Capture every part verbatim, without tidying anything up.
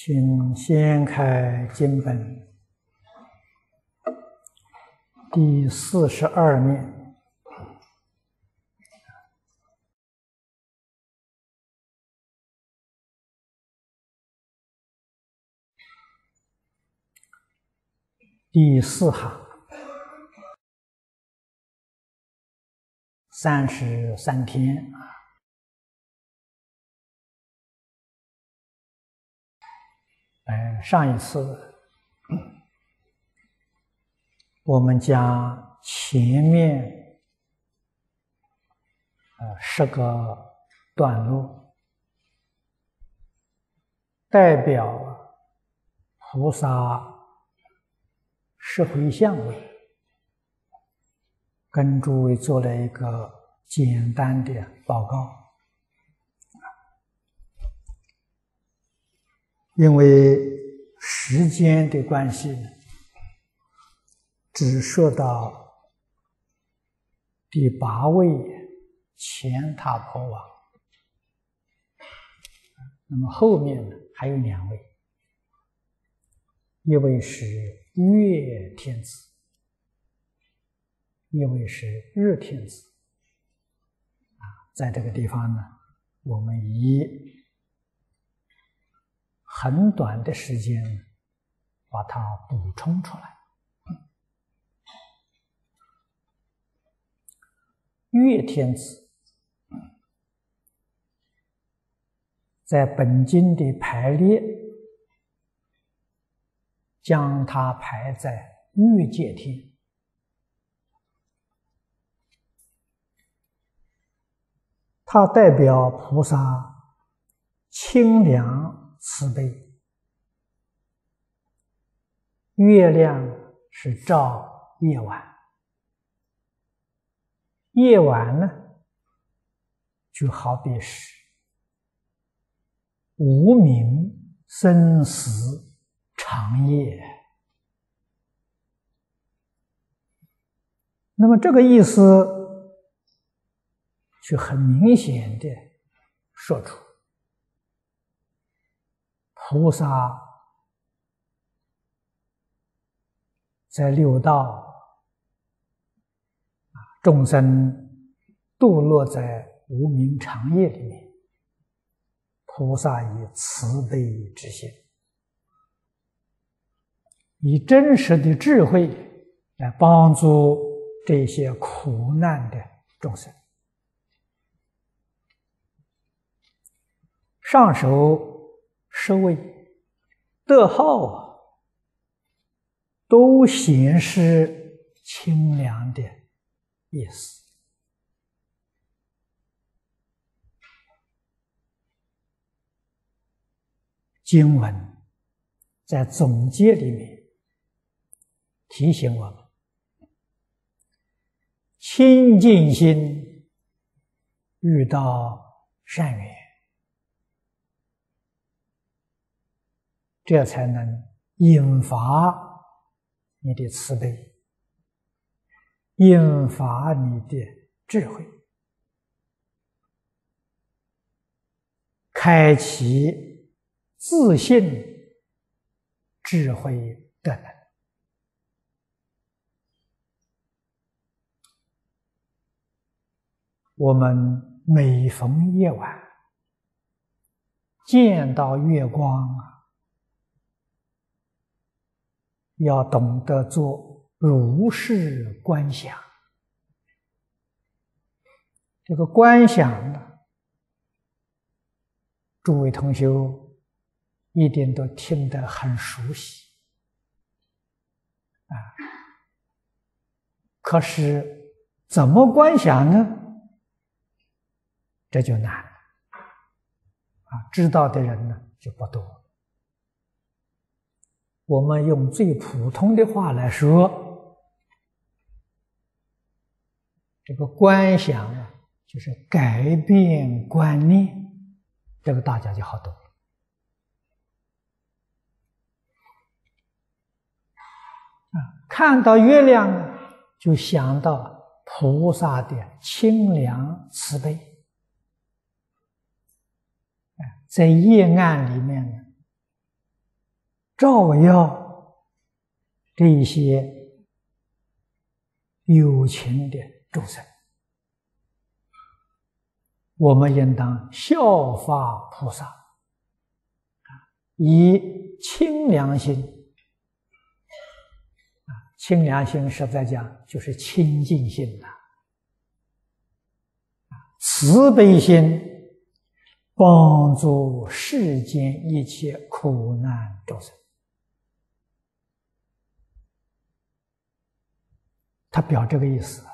请先开经本第四十二面，第四行三十三天。呃，上一次我们将前面呃十个段落代表菩萨十回向位，跟诸位做了一个简单的报告。因为时间的关系呢，只说到第八位乾闼婆王，那么后面呢还有两位，一位是月天子，一位是日天子。啊，在这个地方呢，我们以很短的时间把它补充出来。月天子在本经的排列，将它排在欲界天。它代表菩萨清凉慈悲。月亮是照夜晚，夜晚呢就好比是无明生死长夜。那么这个意思就很明显的说出菩萨在六道众生堕落在无明长夜里面，菩萨以慈悲之心，以真实的智慧来帮助这些苦难的众生。上首十位德号啊，都显示清凉的意思。经文在总结里面提醒我们，清净心遇到善缘，这才能引发你的慈悲，引发你的智慧，开启自信智慧的能。我们每逢夜晚见到月光啊，要懂得做如是观想。这个观想呢，诸位同修一定都听得很熟悉啊。可是怎么观想呢？这就难了啊！知道的人呢就不多。我们用最普通的话来说，这个观想啊，就是改变观念，这个大家就好懂了。啊，看到月亮呢，就想到菩萨的清凉慈悲。在夜暗里面呢， 照耀这一些有情的众生，我们应当效法菩萨，以清凉心，清凉心实在讲就是清净心呐，慈悲心帮助世间一切苦难众生。他表这个意思，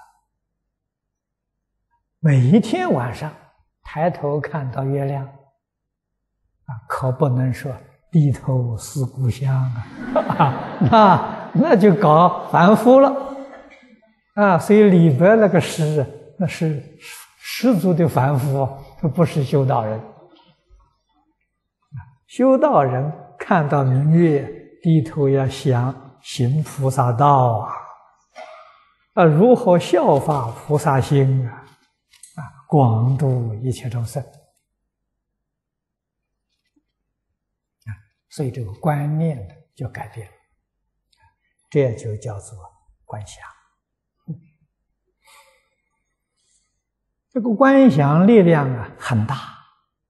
每一天晚上抬头看到月亮啊，可不能说低头思故乡啊，那那就搞凡夫了啊。所以李白那个诗，那是十足的凡夫，不是修道人。修道人看到明月，低头要想行菩萨道啊，啊，如何效法菩萨心啊？啊，广度一切众生。啊，所以这个观念就改变了，这就叫做观想。这个观想力量啊很大，啊，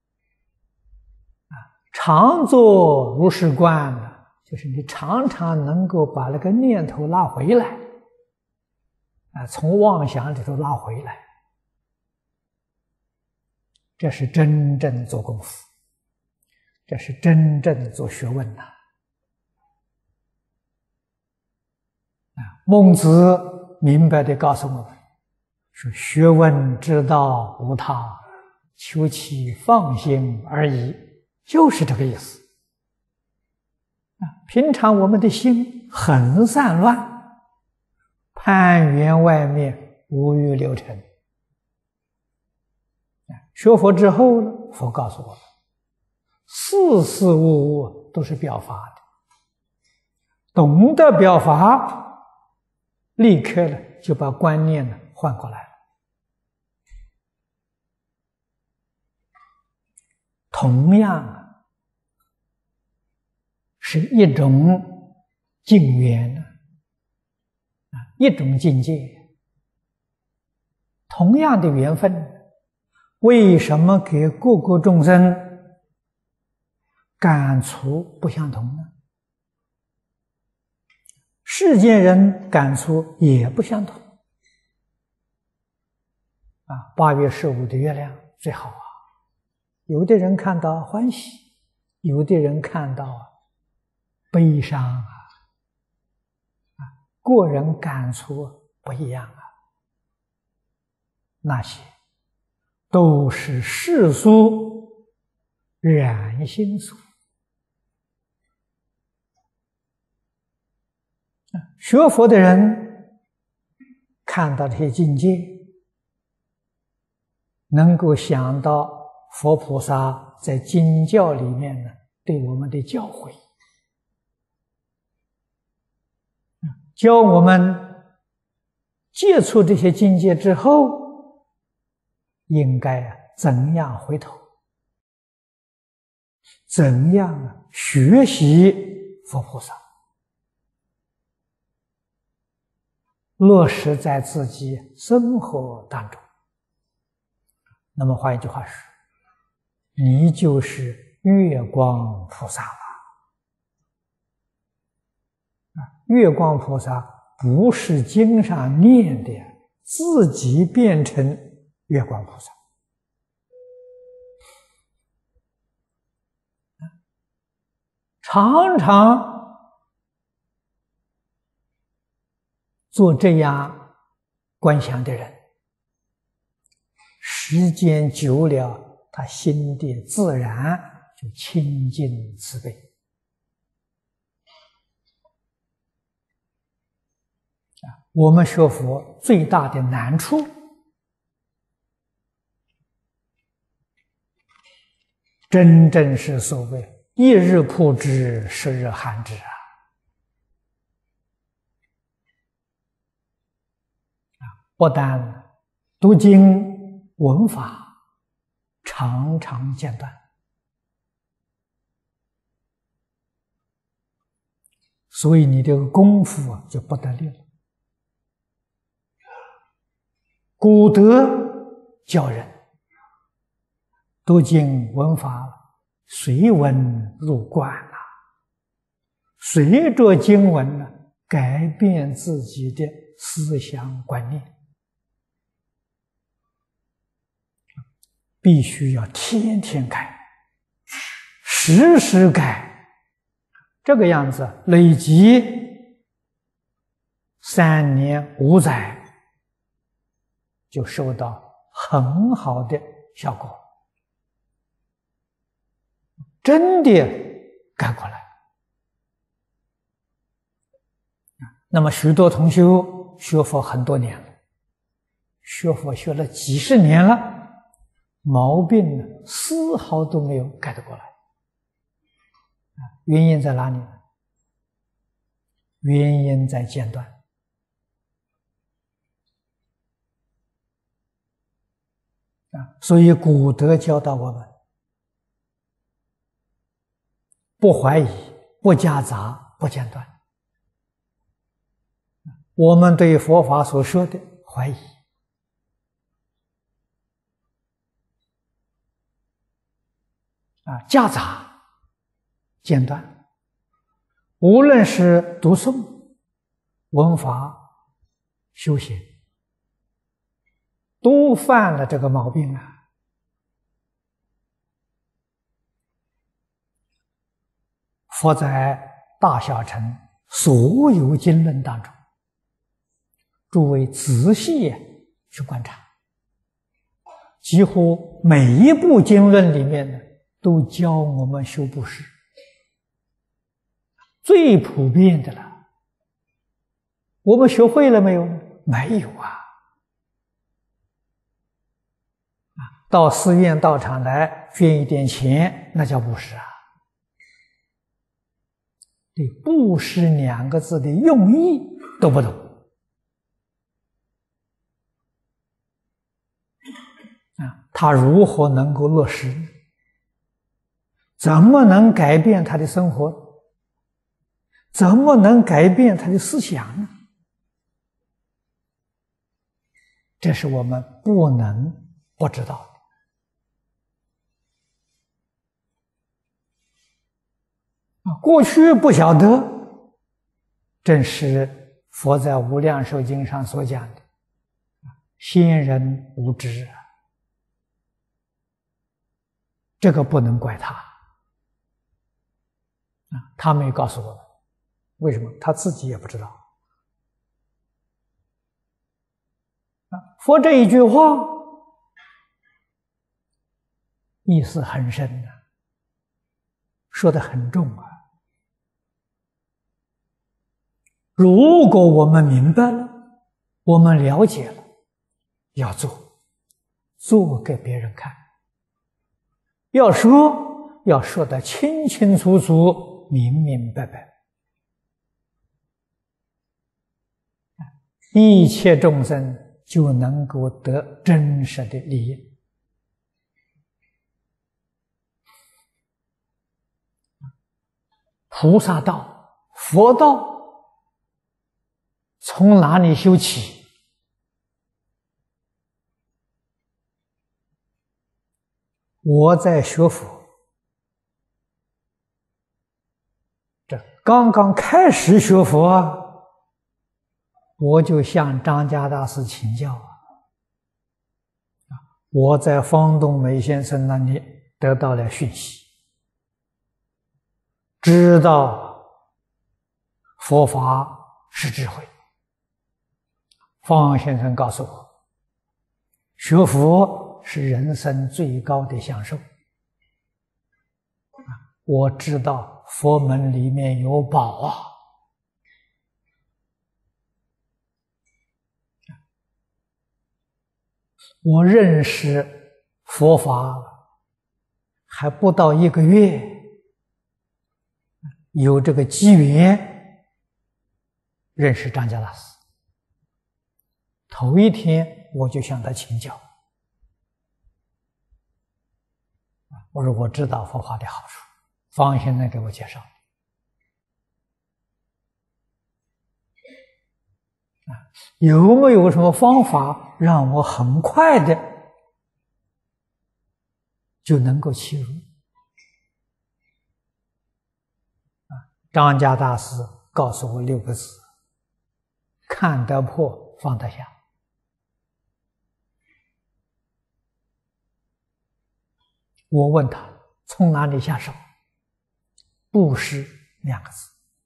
常作如是观呢，就是你常常能够把那个念头拉回来，啊，从妄想里头拉回来，这是真正做功夫，这是真正做学问呐。啊，孟子明白地告诉我们说：“学问之道无他，求其放心而已。”就是这个意思。啊，平常我们的心很散乱，攀缘外面，无欲六尘。学佛之后呢，佛告诉我们，事事物物都是表法的，懂得表法，立刻呢就把观念呢换过来了。同样是一种境缘呢，啊，一种境界，同样的缘分，为什么给各个众生感触不相同呢？世间人感触也不相同。啊，八月十五的月亮最好啊，有的人看到欢喜，有的人看到悲伤啊，啊，个人感触不一样啊。那些都是世俗染心所。学佛的人看到这些境界，能够想到佛菩萨在经教里面呢对我们的教诲，教我们接触这些境界之后，应该怎样回头，怎样学习佛菩萨，落实在自己生活当中。那么换一句话说，你就是月光菩萨了。月光菩萨不是经上念的，自己变成月光菩萨。常常做这样观想的人，时间久了，他心地自然就清净慈悲。我们学佛最大的难处，真正是所谓一日曝之，十日寒之啊！不但读经闻法常常间断， 所以你这个功夫啊就不得力了。古德教人读经闻法，随文入观了，随着经文呢，改变自己的思想观念，必须要天天改，时时改，这个样子累积三年五载，就收到很好的效果，真的改过来。那么许多同修学佛很多年了，学佛学了几十年了，毛病呢丝毫都没有改得过来。原因在哪里呢？原因在间断。啊，所以古德教导我们，不怀疑，不夹杂，不间断。我们对佛法所说的怀疑，啊，夹杂，间断，无论是读诵、闻法、修行，都犯了这个毛病啊！佛在大小乘所有经论当中，诸位仔细去观察，几乎每一部经论里面呢，都教我们修布施，最普遍的了。我们学会了没有呢？没有啊！到寺院道场来捐一点钱，那叫布施啊！对“布施”两个字的用意都不懂啊！他如何能够落实？怎么能改变他的生活？怎么能改变他的思想呢？这是我们不能不知道的。过去不晓得，正是佛在《无量寿经》上所讲的“先人无知”，这个不能怪他啊，他没有告诉我们，为什么？他自己也不知道啊。佛这一句话意思很深的，说得很重啊。如果我们明白了，我们了解了，要做，做给别人看，要说，要说得清清楚楚、明明白白，一切众生就能够得真实的利益。菩萨道、佛道从哪里修起？我在学佛，这刚刚开始学佛，我就向张家大师请教啊。我在方东梅先生那里得到了讯息，知道佛法是智慧。方先生告诉我，学佛是人生最高的享受。我知道佛门里面有宝啊！我认识佛法还不到一个月，有这个机缘认识张家大师。头一天我就向他请教，我说我知道佛法的好处，方先生给我介绍。 有没有什么方法让我很快的就能够契入？张家大师告诉我六个字：看得破，放得下。我问他从哪里下手？布施两个字。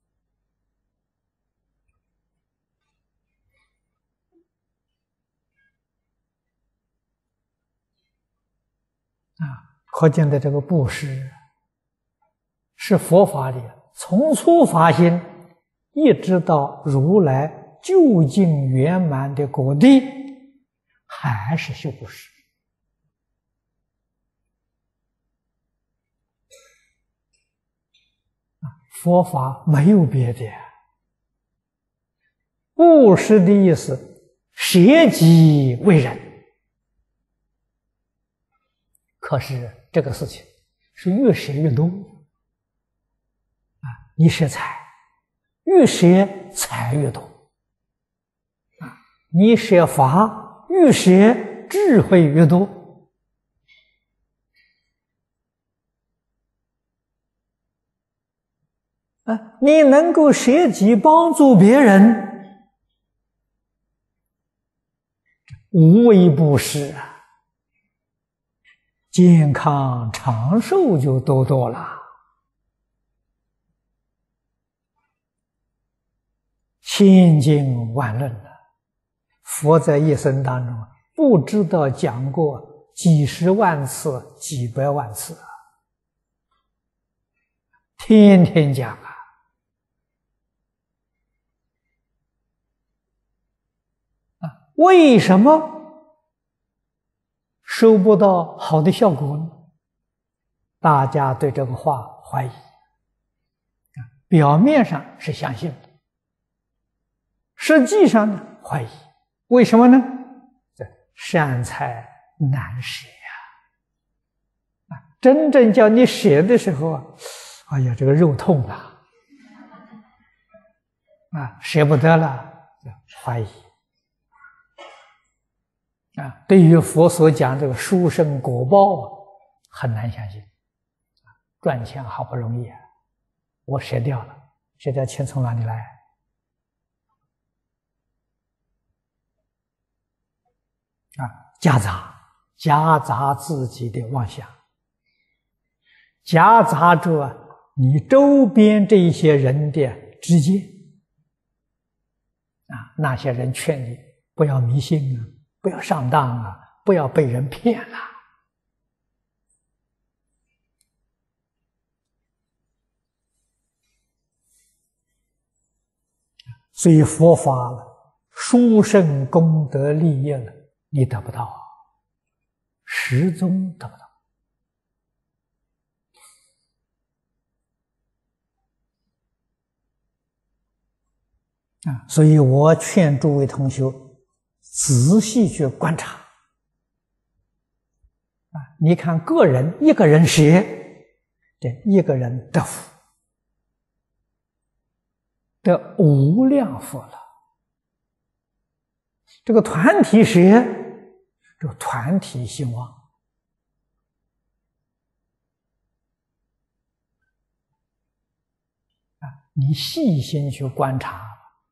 啊，可见的这个布施是佛法里从初发心一直到如来究竟圆满的果地，还是修布施。佛法没有别的，布施的意思，舍己为人。可是这个事情是越舍越多啊！你舍财，越舍财越多啊！你舍法，越舍智慧越多。啊，你能够舍己帮助别人，无为布施啊，健康长寿就多多了。千经万论了，佛在一生当中不知道讲过几十万次、几百万次，天天讲啊。为什么收不到好的效果呢？大家对这个话怀疑，表面上是相信的，实际上呢怀疑。为什么呢？这善财难舍呀！啊，真正叫你舍的时候啊，哎呀，这个肉痛了，啊，舍不得了，怀疑。啊，对于佛所讲这个殊胜果报，很难相信。赚钱好不容易啊，我舍掉了，舍掉钱从哪里来？啊，夹杂夹杂自己的妄想，夹杂着你周边这一些人的知见。啊，那些人劝你不要迷信啊，不要上当啊，不要被人骗了。所以佛法殊胜功德利益了，你得不到，始终得不到。啊，所以我劝诸位同学仔细去观察。啊，你看个人一个人舍，这一个人得福，得无量福了。这个团体舍，这个团体兴旺。啊，你细心去观察，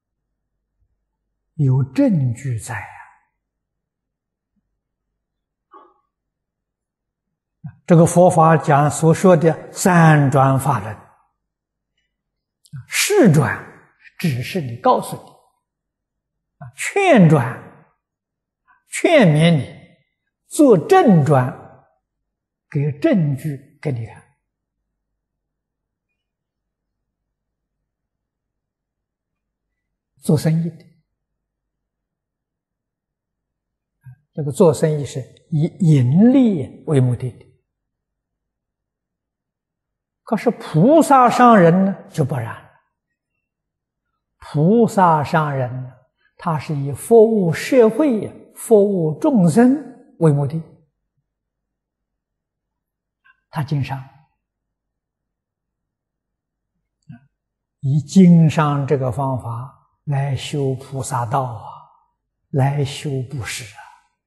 有证据在啊。这个佛法讲所说的三转法轮，示转只是你告诉你，劝转劝勉你，做正转给证据给你看。做生意的，这个做生意是以盈利为目的的。可是菩萨上人呢就不然了，菩萨上人呢，他是以服务社会、服务众生为目的。他经商，以经商这个方法来修菩萨道啊，来修布施啊。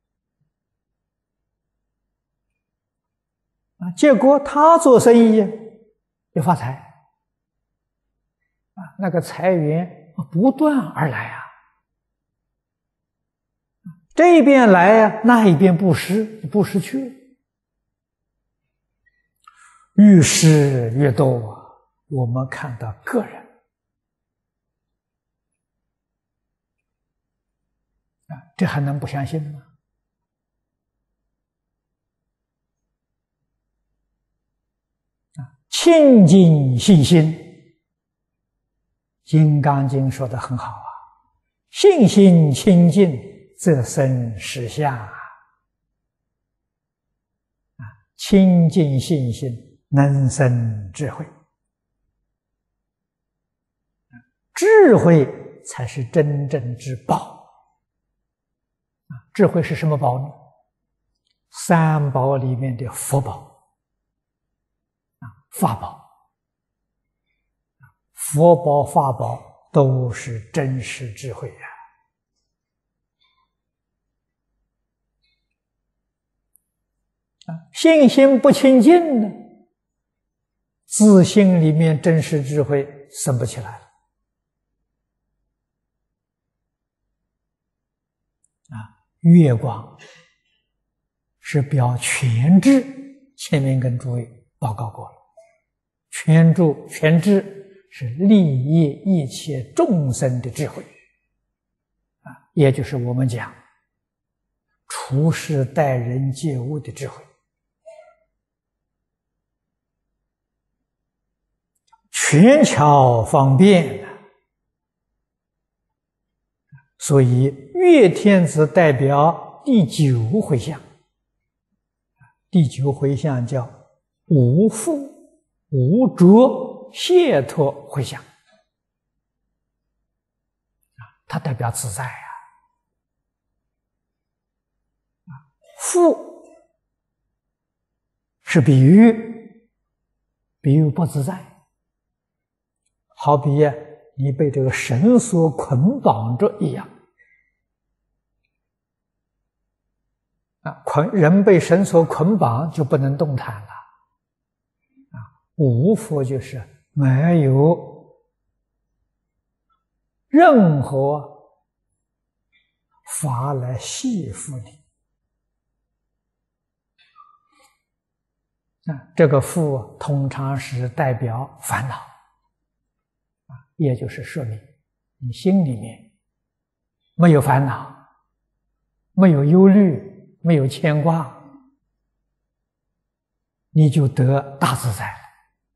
啊，结果他做生意就发财啊，那个财源不断而来啊，这边来啊，那一边布施，布施去了，越施越多啊。我们看到个人啊，这还能不相信吗？清净信心，《金刚经》说得很好啊，信心清净，则生实相啊。清净信心能生智慧，智慧才是真正之宝。智慧是什么宝呢？三宝里面的佛宝。法宝，佛宝、法宝都是真实智慧呀！啊，信心不清净呢，自信里面真实智慧生不起来了。啊，月光是表全智，前面跟诸位报告过了。全住全智是利益一切众生的智慧啊，也就是我们讲处事待人接物的智慧。权巧方便啊，所以月天子代表第九回向，第九回向叫无负无着解脱回向，它代表自在啊。负是比喻，比喻不自在，好比你被这个绳索捆绑着一样啊，捆人被绳索捆绑就不能动弹了。无负就是没有任何法来系缚你啊，这个负通常是代表烦恼啊，也就是说明你心里面没有烦恼，没有忧虑，没有牵挂，你就得大自在了。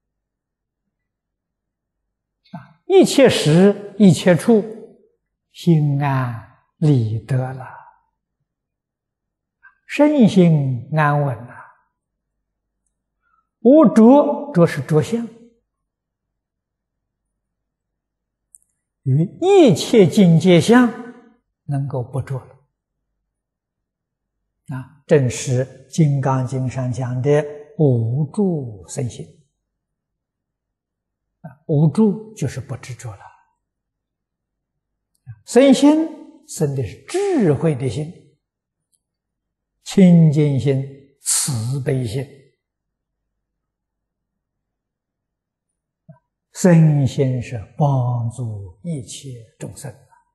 一切时一切处心安理得了，身心安稳了。无着，着是着相，与一切境界相能够不着了啊，正是《金刚经》上讲的无住生心。无住就是不执着了，生心生的是智慧的心、清净心、慈悲心，生心是帮助一切众生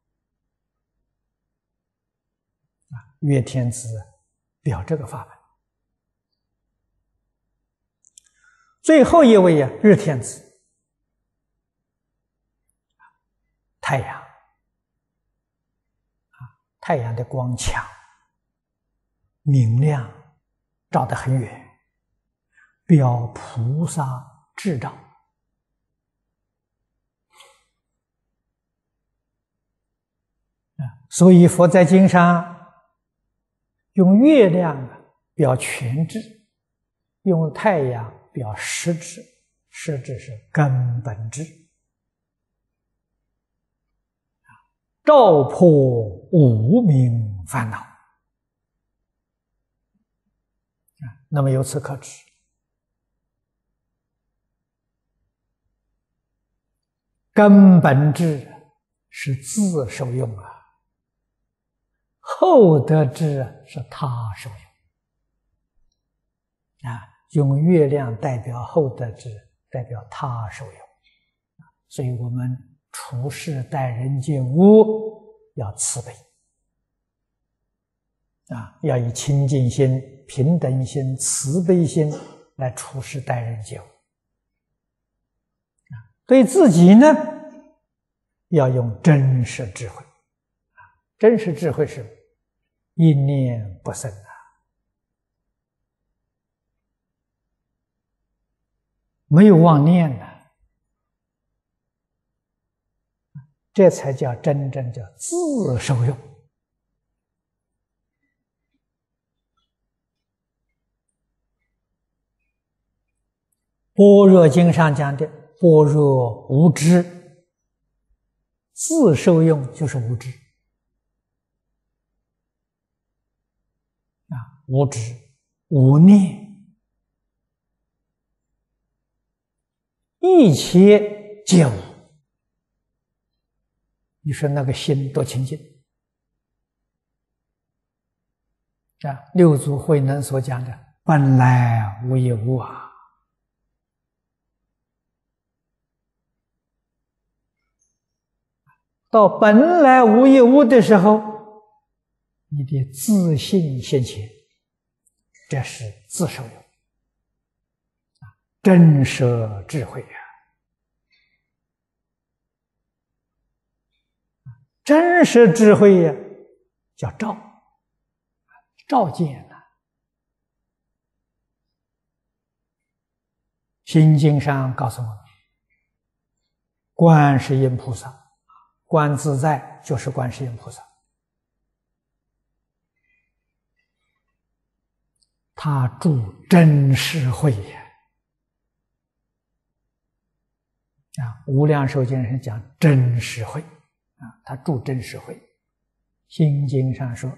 啊。月天子表这个法门。最后一位呀、啊，日天子。太阳啊，太阳的光强、明亮，照得很远，表菩萨智照。所以佛在经上用月亮表全智，用太阳表实智，实智是根本智。照破无明烦恼，那么由此可知，根本智是自受用啊，后得智是他受用啊。用月亮代表后得智，代表他受用。所以我们处事待人接物要慈悲啊，要以清净心、平等心、慈悲心来处事待人接物。啊，对自己呢，要用真实智慧。啊，真实智慧是一念不生啊，没有妄念的，这才叫真正叫自受用。般若经上讲的般若无知，自受用就是无知啊，无知无念，一切皆无。你说那个心多清净啊！六祖慧能所讲的本来无一物啊，到本来无一物的时候，你的自信现前，这是自受用，真实智慧啊！真实智慧呀，叫照，照见了。心经上告诉我们，观世音菩萨，观自在就是观世音菩萨，他住真实慧呀。啊，无量寿经上讲真实慧。啊，他住真实慧，心经上说，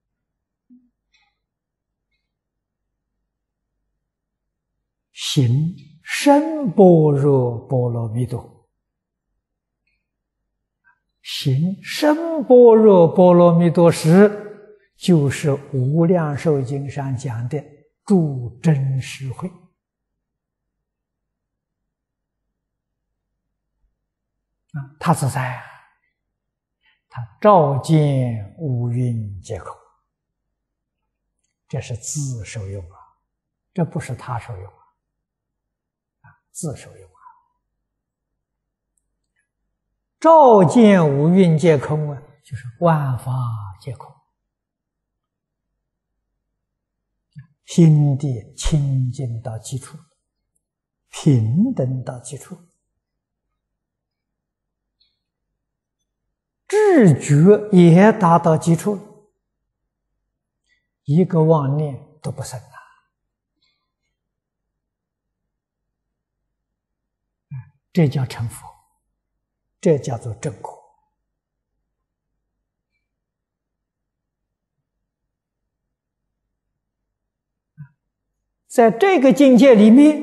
行深般若波罗蜜多，行深般若波罗蜜多时，就是无量寿经上讲的住真实慧。啊，他自在啊，他照见五蕴皆空，这是自受用啊，这不是他受用啊，啊，自受用啊。照见五蕴皆空啊，就是万法皆空，心地清净到极处，平等到极处，知觉也达到极处，一个妄念都不生啊！这叫成佛，这叫做正果。在这个境界里面，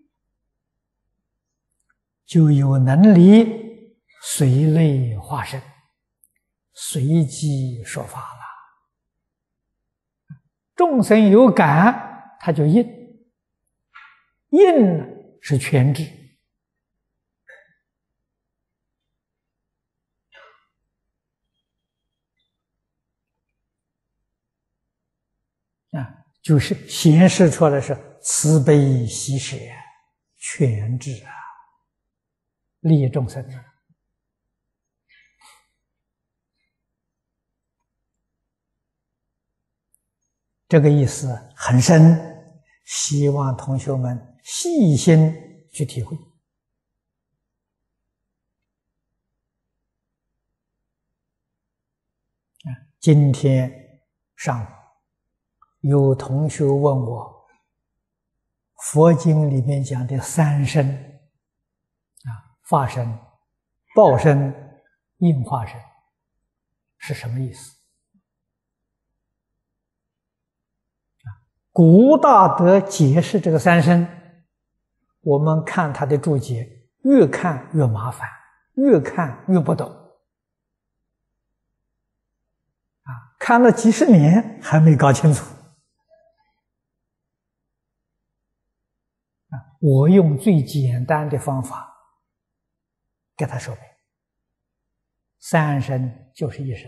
就有能力随类化身，随机说法了。众生有感，他就应，应是全知。啊，就是显示出来是慈悲喜舍，全知啊，利众生啊。这个意思很深，希望同学们细心去体会。今天上午有同学问我，佛经里面讲的三身啊，法身、报身、应化身是什么意思？古大德解释这个三身，我们看他的注解，越看越麻烦，越看越不懂。 看了几十年还没搞清楚。我用最简单的方法给他说明：三生就是一生。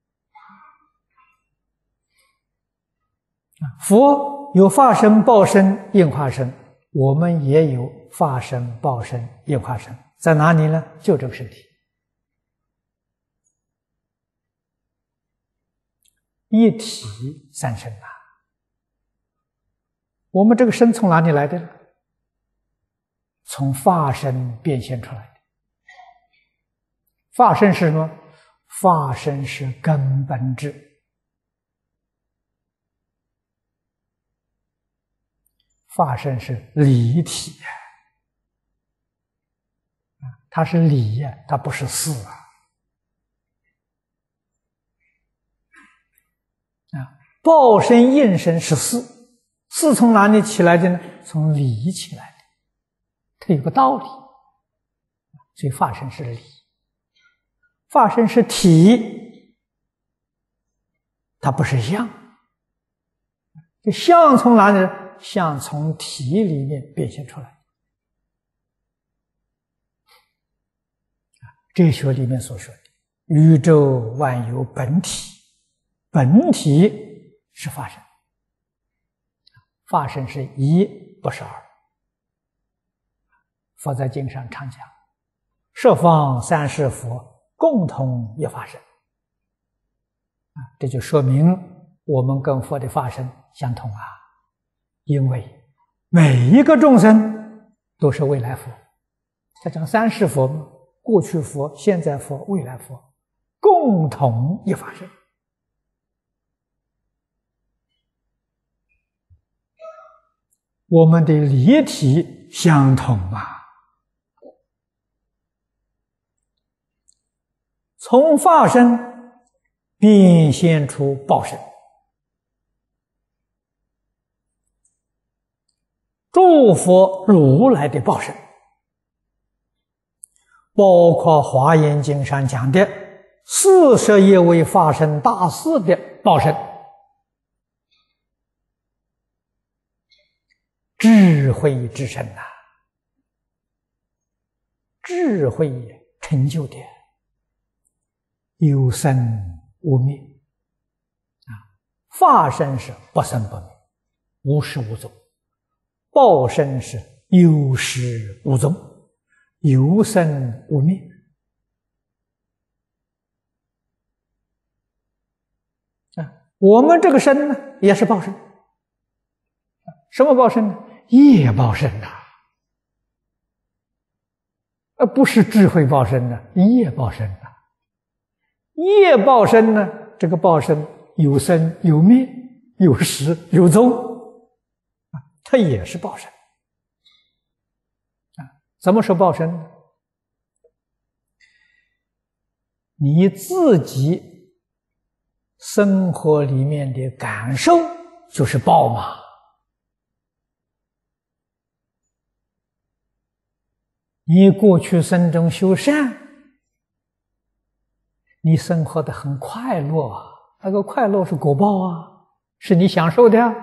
佛有化身、报身、应化身，我们也有化身、报身、应化身，在哪里呢？就这个身体。一体三身啊！我们这个身从哪里来的呢？从化身变现出来的。化身是什么？化身是根本智，化身是理体呀，它是理呀，它不是事啊。啊，报身应身是事，事从哪里起来的呢？从理起来的，它有个道理。所以化身是理，化身是体，它不是相。这相从哪里呢？相从体里面变现出来。哲学里面所说的宇宙万有本体，本体是化身，化身是一，不是二。佛在经上常讲，十方三世佛共同一化身，这就说明我们跟佛的化身相同啊。因为每一个众生都是未来佛，他讲三世佛嘛，过去佛、现在佛、未来佛，共同一化身。我们的理体相同啊，从化身变现出报身。诸佛如来的报身，包括华严经上讲的四十一位化身大士的报身，智慧之身呐、啊，智慧成就的有生无灭啊，化身是不生不灭，无始无终。报身是有始无终，有生无灭。啊，我们这个身呢，也是报身。什么报身呢？业报身呐、啊，而不是智慧报身呐、啊，业报身呐、啊。业报身呢，这个报身有生有灭，有始有终。它也是报身啊！怎么说报身呢？你自己生活里面的感受就是报嘛。你过去生中修善，你生活的很快乐啊，那个快乐是果报啊，是你享受的啊。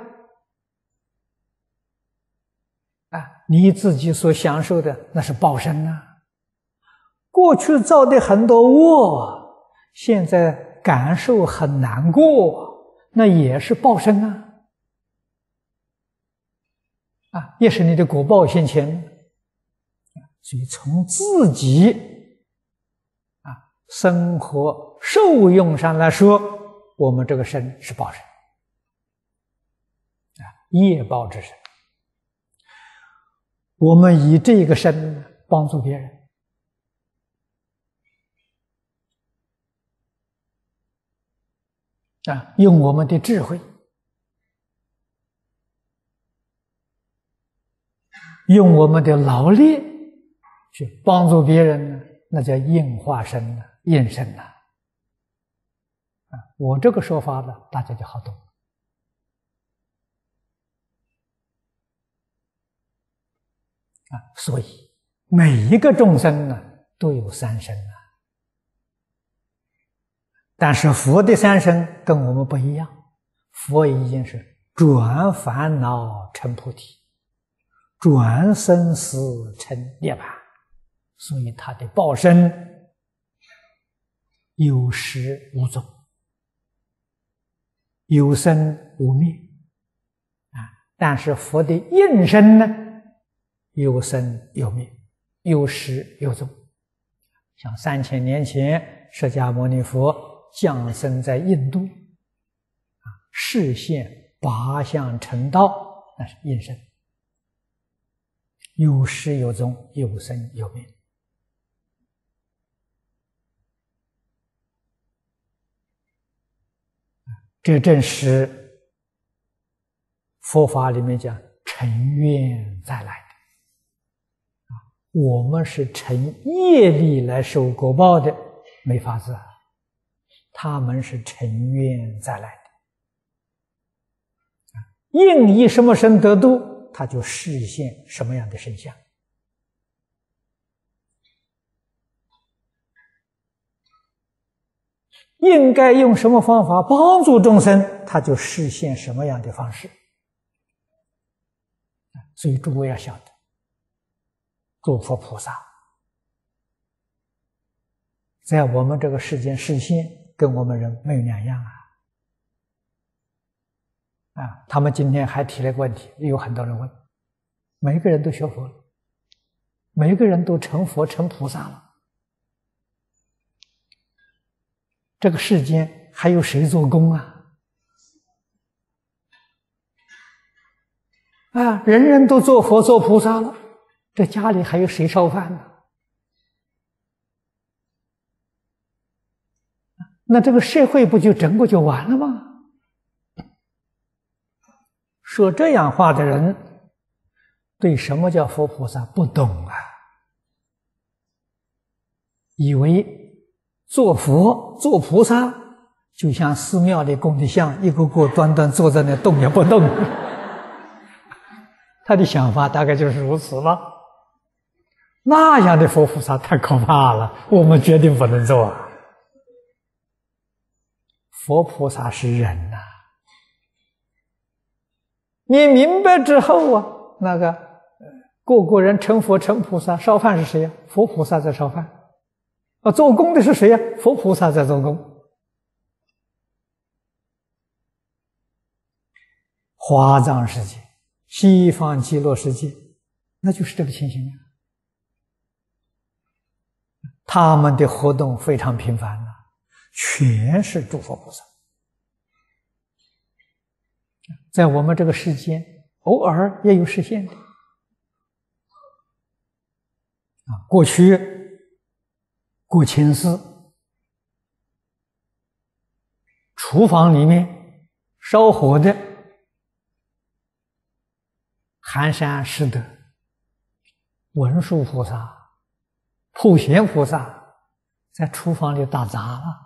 啊，你自己所享受的那是报身呐、啊。过去造的很多恶，现在感受很难过，那也是报身啊。啊，也是你的果报现前。所以从自己啊生活受用上来说，我们这个身是报身啊，业报之身。我们以这个身帮助别人啊，用我们的智慧，用我们的劳力去帮助别人，那叫应化身呐，应身呐。啊，我这个说法呢，大家就好懂。啊，所以每一个众生呢，都有三身啊。 但是佛的三身跟我们不一样，佛已经是转烦恼成菩提，转生死成涅槃，所以他的报身有始无终，有生无灭啊。但是佛的应身呢，有生有灭，有始有终。像三千年前，释迦牟尼佛降生在印度，啊，示现八相成道，那是应身，有始有终，有生有灭。这正是佛法里面讲乘愿再来的。我们是乘业力来受果报的，没法子啊。他们是乘愿再来的，应以什么身得度，他就示现什么样的身相。应该用什么方法帮助众生，他就示现什么样的方式。所以诸位要晓得，诸佛菩萨在我们这个世间示现，跟我们人没有两样啊！啊，他们今天还提了个问题，有很多人问，每个人都学佛了，每个人都成佛成菩萨了，这个世间还有谁做工啊？啊，人人都做佛做菩萨了，这家里还有谁烧饭呢？那这个社会不就整个就完了吗？说这样话的人，对什么叫佛菩萨不懂啊，以为做佛做菩萨就像寺庙里供的像，一个个端端坐在那动也不动。他的想法大概就是如此了。那样的佛菩萨太可怕了，我们决定不能做啊。佛菩萨是人呐、啊，你明白之后啊，那个个个人成佛成菩萨，烧饭是谁呀？佛菩萨在烧饭。啊，做工的是谁呀？佛菩萨在做工。华藏世界、西方极乐世界，那就是这个情形啊。他们的活动非常频繁啊，全是诸佛菩萨。在我们这个世间，偶尔也有实现的。啊，过去过清寺，厨房里面烧火的寒山拾得、文殊菩萨、普贤菩萨在厨房里打杂了。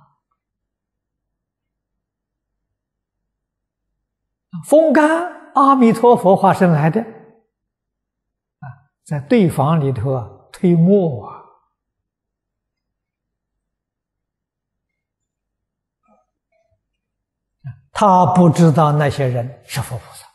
风干阿弥陀佛化身来的啊，在对房里头啊推磨啊。他不知道那些人是佛菩萨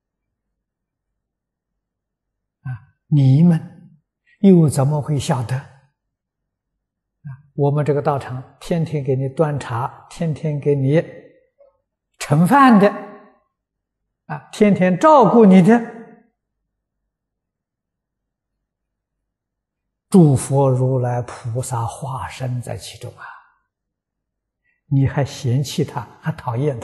啊，你们又怎么会晓得啊？我们这个道场天天给你端茶，天天给你盛饭的啊，天天照顾你的，诸佛如来菩萨化身在其中啊，你还嫌弃他，还讨厌他？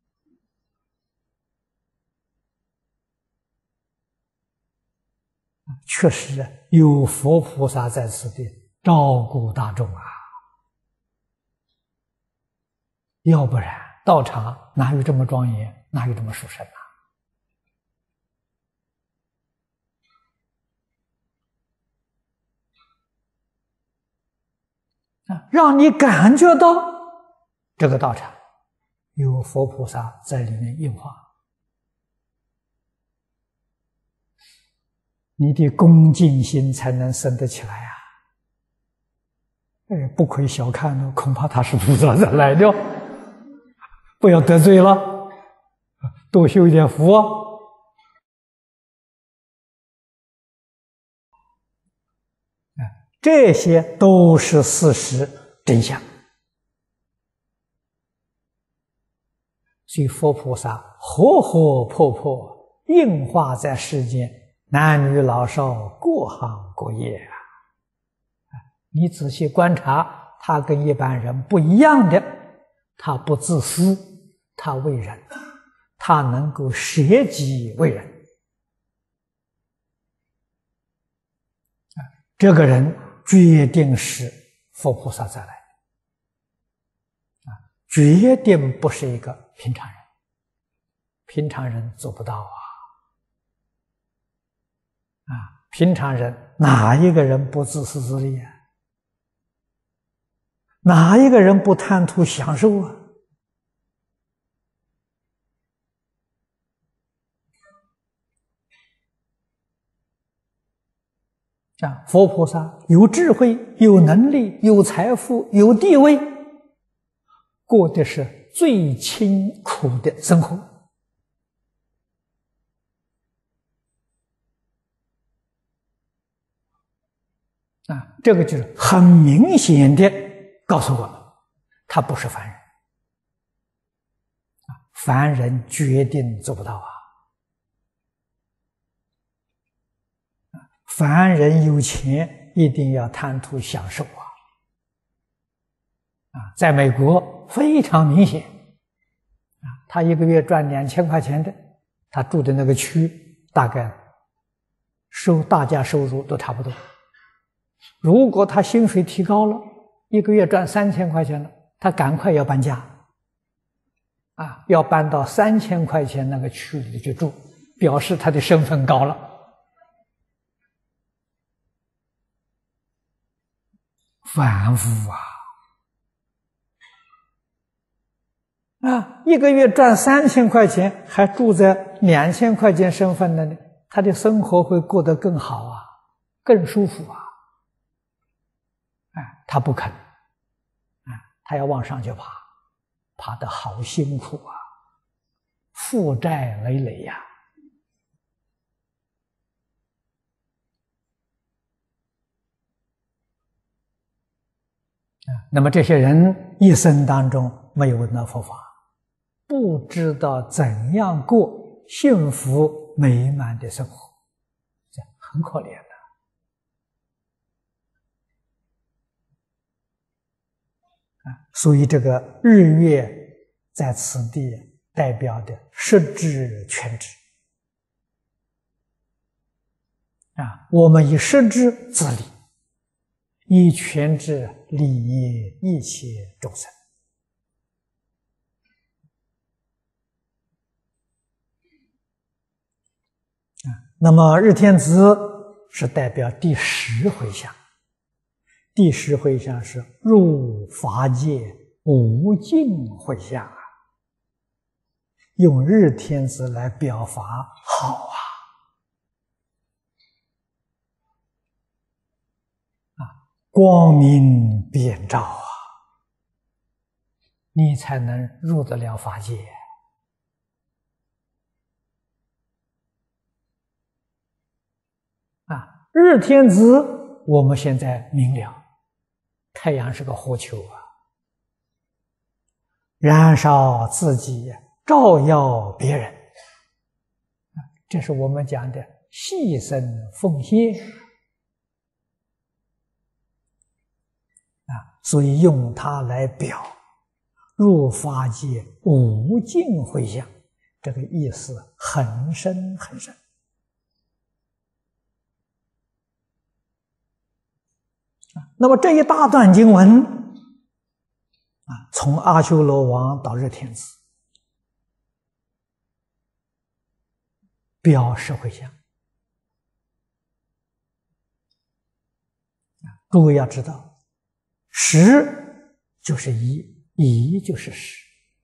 确实有佛菩萨在此地照顾大众啊，要不然道场哪有这么庄严，哪有这么殊胜啊？啊，让你感觉到这个道场有佛菩萨在里面应化，你的恭敬心才能生得起来啊！ 哎，不可以小看了，恐怕他是菩萨再来的，不要得罪了，多修一点福啊。这些都是事实真相。所以佛菩萨活活泼泼应化在世间，男女老少各行各业啊。你仔细观察，他跟一般人不一样的，他不自私，他为人，他能够舍己为人。这个人决定是佛菩萨再来，啊，决定不是一个平常人，平常人做不到啊！啊，平常人哪一个人不自私自利啊？哪一个人不贪图享受啊？啊，佛菩萨有智慧、有能力、有财富、有地位，过的是最清苦的生活。啊，这个就是很明显的告诉我们，他不是凡人。啊，凡人决定做不到啊。凡人有钱一定要贪图享受啊！啊，在美国非常明显啊，他一个月赚两千块钱的，他住的那个区大概收大家收入都差不多。如果他薪水提高了，一个月赚三千块钱了，他赶快要搬家啊，要搬到三千块钱那个区里去住，表示他的身份高了。凡夫啊！啊，一个月赚三千块钱，还住在两千块钱身份的呢，他的生活会过得更好啊，更舒服啊！哎，他不肯，啊，他要往上去爬，爬得好辛苦啊，负债累累呀。那么这些人一生当中没有闻到佛法，不知道怎样过幸福美满的生活，这很可怜的。啊，所以这个日月在此地代表的实知全知啊，我们以实知自利，以全知利益一切众生。啊，那么日天子是代表第十回向，第十回向是入法界无尽回向啊，用日天子来表法好啊。光明遍照啊，你才能入得了法界啊！日天子我们现在明了，太阳是个火球啊，燃烧自己，照耀别人，这是我们讲的牺牲奉献。啊，所以用它来表入法界无尽回向，这个意思很深很深。啊，那么这一大段经文啊，从阿修罗王到日天子，表示回向。啊，诸位要知道。十就是一，一就是十。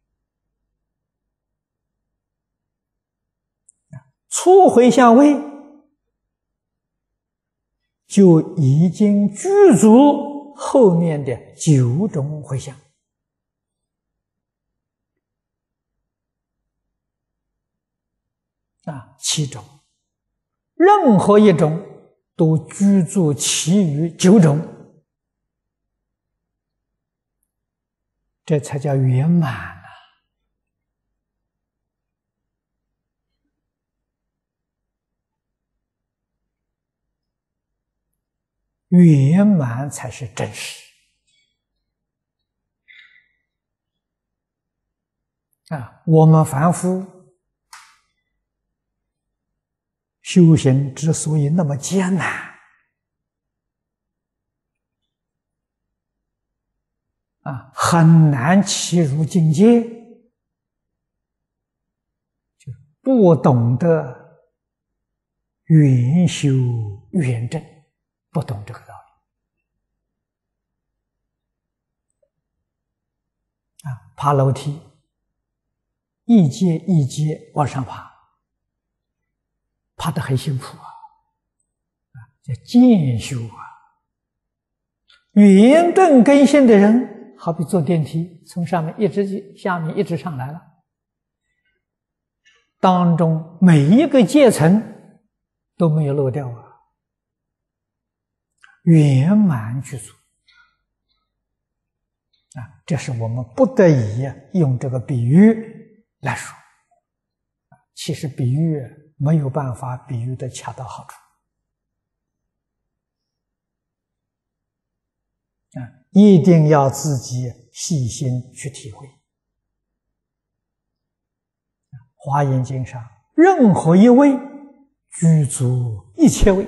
初回向位就已经具足后面的九种回向。啊，七种，任何一种都居住其余九种，这才叫圆满啊！圆满才是真实啊！我们凡夫修行之所以那么艰难啊，很难契入境界，就不懂得圆修圆正，不懂这个道理啊。爬楼梯，一阶一阶往上爬，爬得很辛苦啊，啊，叫渐修啊。圆正根性的人，好比坐电梯，从上面一直下面一直上来了，当中每一个阶层都没有漏掉啊，圆满具足啊。这是我们不得已用这个比喻来说，其实比喻没有办法比喻的恰到好处啊，一定要自己细心去体会。华严经上任何一位具足一切位，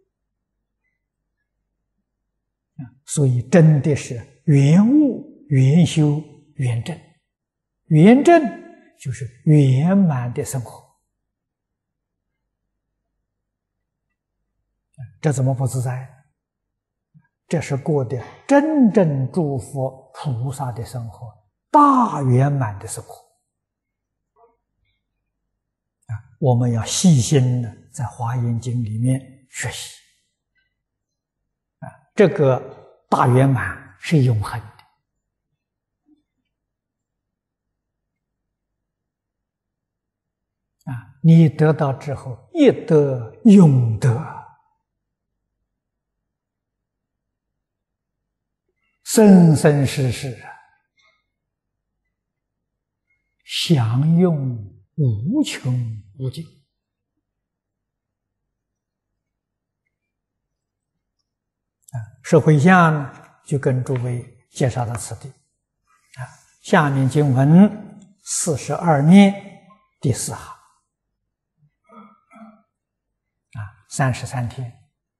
所以真的是圆悟、圆修、圆正。圆正就是圆满的生活，这怎么不自在？这是过的真正诸佛菩萨的生活，大圆满的生活啊！我们要细心的在《华严经》里面学习啊，这个大圆满是永恒的啊！你得到之后，一得永得。生生世世啊，享用无穷无尽啊！是回向呢，就跟诸位介绍到此地啊。下面经文四十二面第四行啊，三十三天。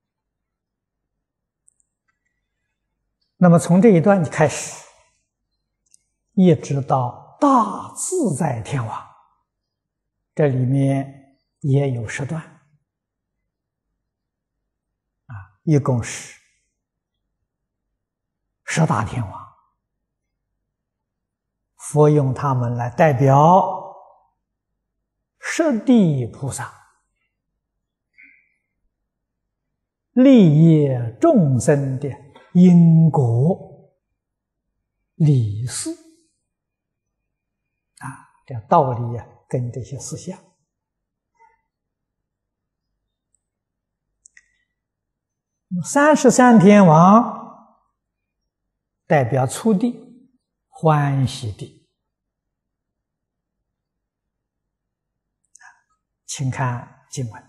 那么从这一段开始，一直到大自在天王，这里面也有十段啊，一共是十大天王，佛用他们来代表十地菩萨，利益众生的因果理事啊，这道理啊，跟这些思想。三十三天王代表初地、欢喜地，请看经文。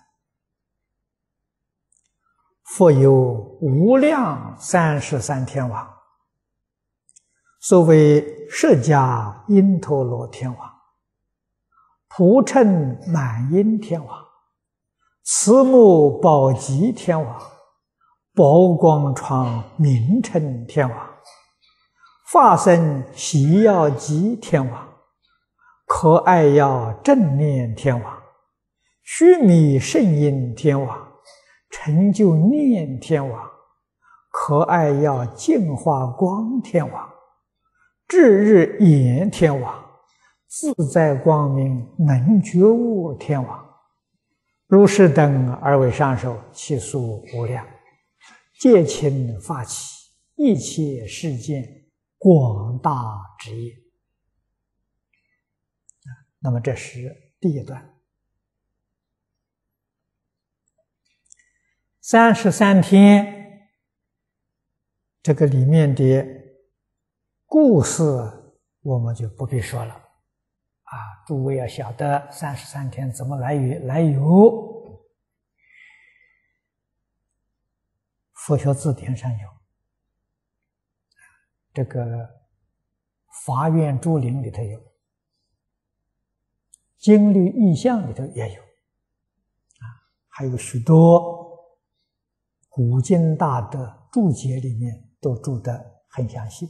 复有无量三十三天王，所谓释迦因陀罗天王、普称满音天王、慈目宝吉天王、宝光幢明称天王、法身喜要吉天王、可爱要正念天王、须弥圣音天王、成就念天王、可爱要净化光天王、至日眼天王、自在光明能觉悟天王，如是等而为上首，其数无量，皆请发起， 一切世间广大之业。那么这是第一段。三十三天，这个里面的故事我们就不必说了啊，诸位要晓得三十三天怎么来由来由，佛学字典上有，这个法苑注林里头有，经律义象里头也有啊，还有许多古今大德注解里面都注得很详细。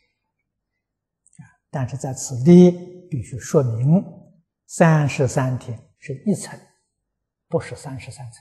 但是在此地必须说明，三十三天是一层，不是三十三层。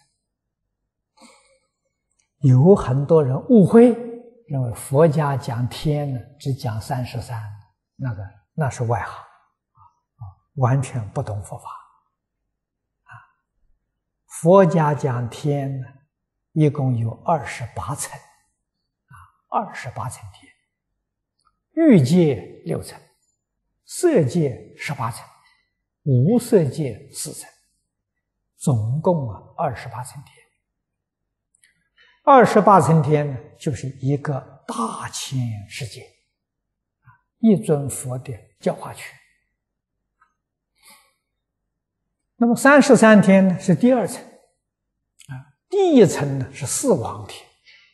有很多人误会，认为佛家讲天呢，只讲三十三，那个那是外行啊，完全不懂佛法啊。佛家讲天呢，一共有二十八层啊，二十八层天，欲界六层。色界十八层，无色界四层，总共啊二十八层天。二十八层天呢，就是一个大千世界，一尊佛的教化区。那么三十三天呢是第二层，啊，第一层呢是四王天，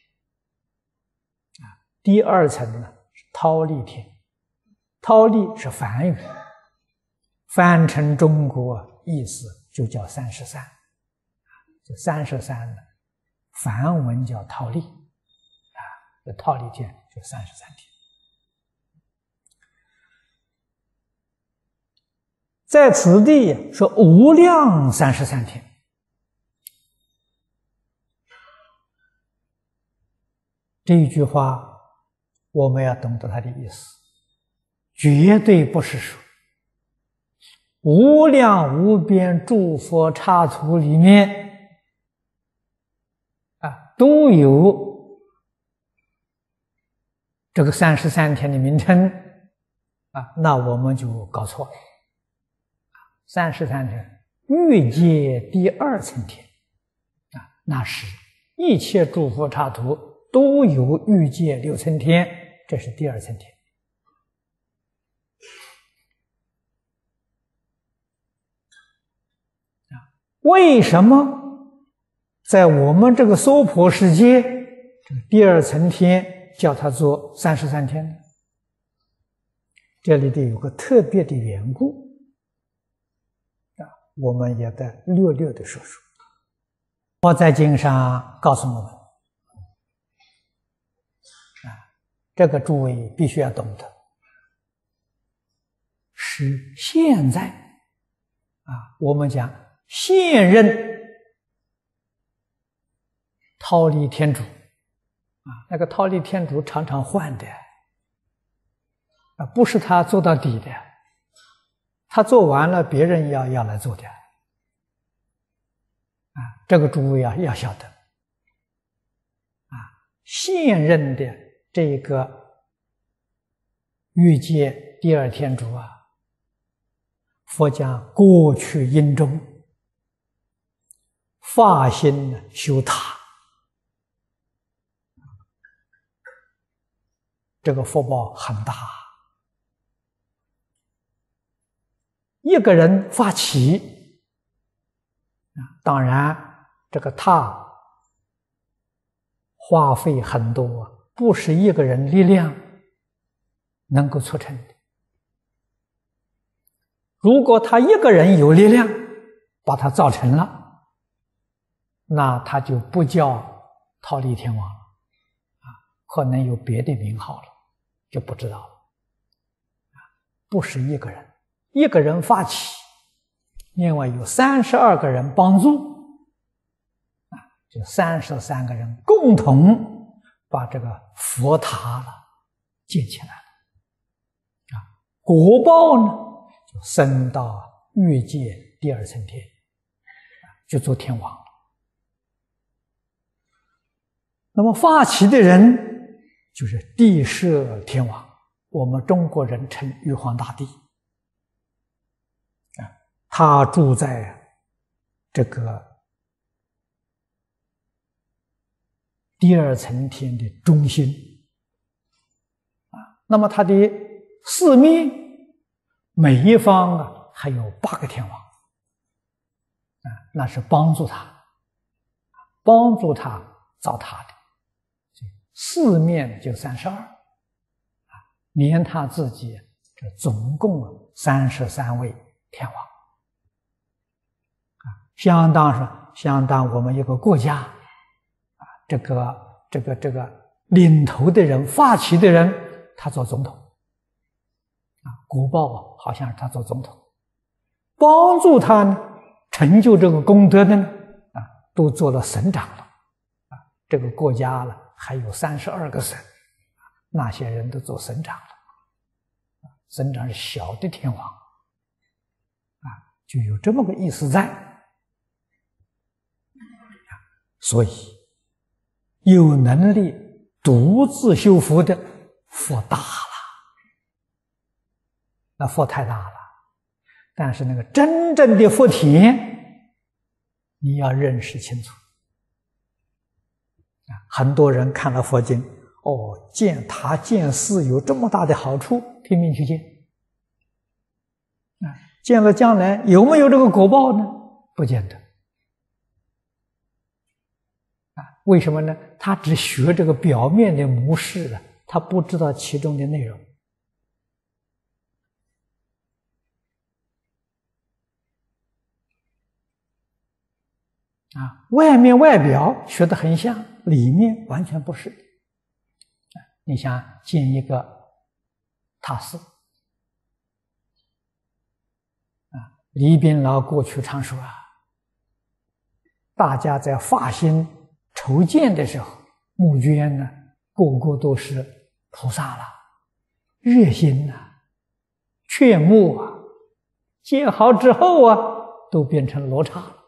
啊，第二层呢是忉利天。忉利是梵语，翻成中国意思就叫三十三。这三十三呢，梵文叫忉利，啊，这忉利天就三十三天。在此地说无量三十三天，这一句话我们要懂得它的意思。绝对不是说无量无边诸佛刹土里面啊都有这个三十三天的名称啊，那我们就搞错了。三十三天欲界第二层天啊，那是一切诸佛刹土都有欲界六层天，这是第二层天。为什么在我们这个娑婆世界，这个第二层天叫它做三十三天呢？这里头有个特别的缘故啊，我们也得略略的说说。佛在经上告诉我们啊，这个诸位必须要懂得，是现在啊，我们讲现任忉利天主啊，那个忉利天主常常换的啊，不是他做到底的，他做完了，别人要要来做的啊。这个诸位啊要晓得啊，现任的这个欲界第二天主啊，佛讲过去因中发心修塔，这个福报很大。一个人发起，当然这个塔花费很多，不是一个人力量能够促成的。如果他一个人有力量把它造成了，那他就不叫忉利天王了啊，可能有别的名号了，就不知道了。不是一个人，一个人发起，另外有三十二个人帮助啊，就三十三个人共同把这个佛塔了建起来了啊，果报呢就升到欲界第二层天，就做天王了。那么发起的人就是地摄天王，我们中国人称玉皇大帝啊，他住在这个第二层天的中心啊。那么他的四面每一方啊还有八个天王啊，那是帮助他，帮助他造塔的。四面就三十二啊，连他自己，这总共三十三位天王啊，相当是相当我们一个国家啊，这个这个这个领头的人、发起的人，他做总统啊，国报好像是他做总统，帮助他呢成就这个功德的呢啊，都做了省长了啊，这个国家了。还有三十二个省，那些人都做省长了，省长是小的天王，啊，就有这么个意思在。所以，有能力独自修福的佛大了，那佛太大了。但是那个真正的福田，你要认识清楚。很多人看了佛经，哦，建塔建寺有这么大的好处，拼命去建。啊，建了将来有没有这个果报呢？不见得。啊，为什么呢？他只学这个表面的模式啊，他不知道其中的内容。啊，外面外表学得很像，里面完全不是。啊，你想建一个塔寺，啊，李炳老过去常说啊，大家在发心筹建的时候，募捐呢，个个都是菩萨了，热心呐，劝募啊，建好之后啊，都变成罗刹了。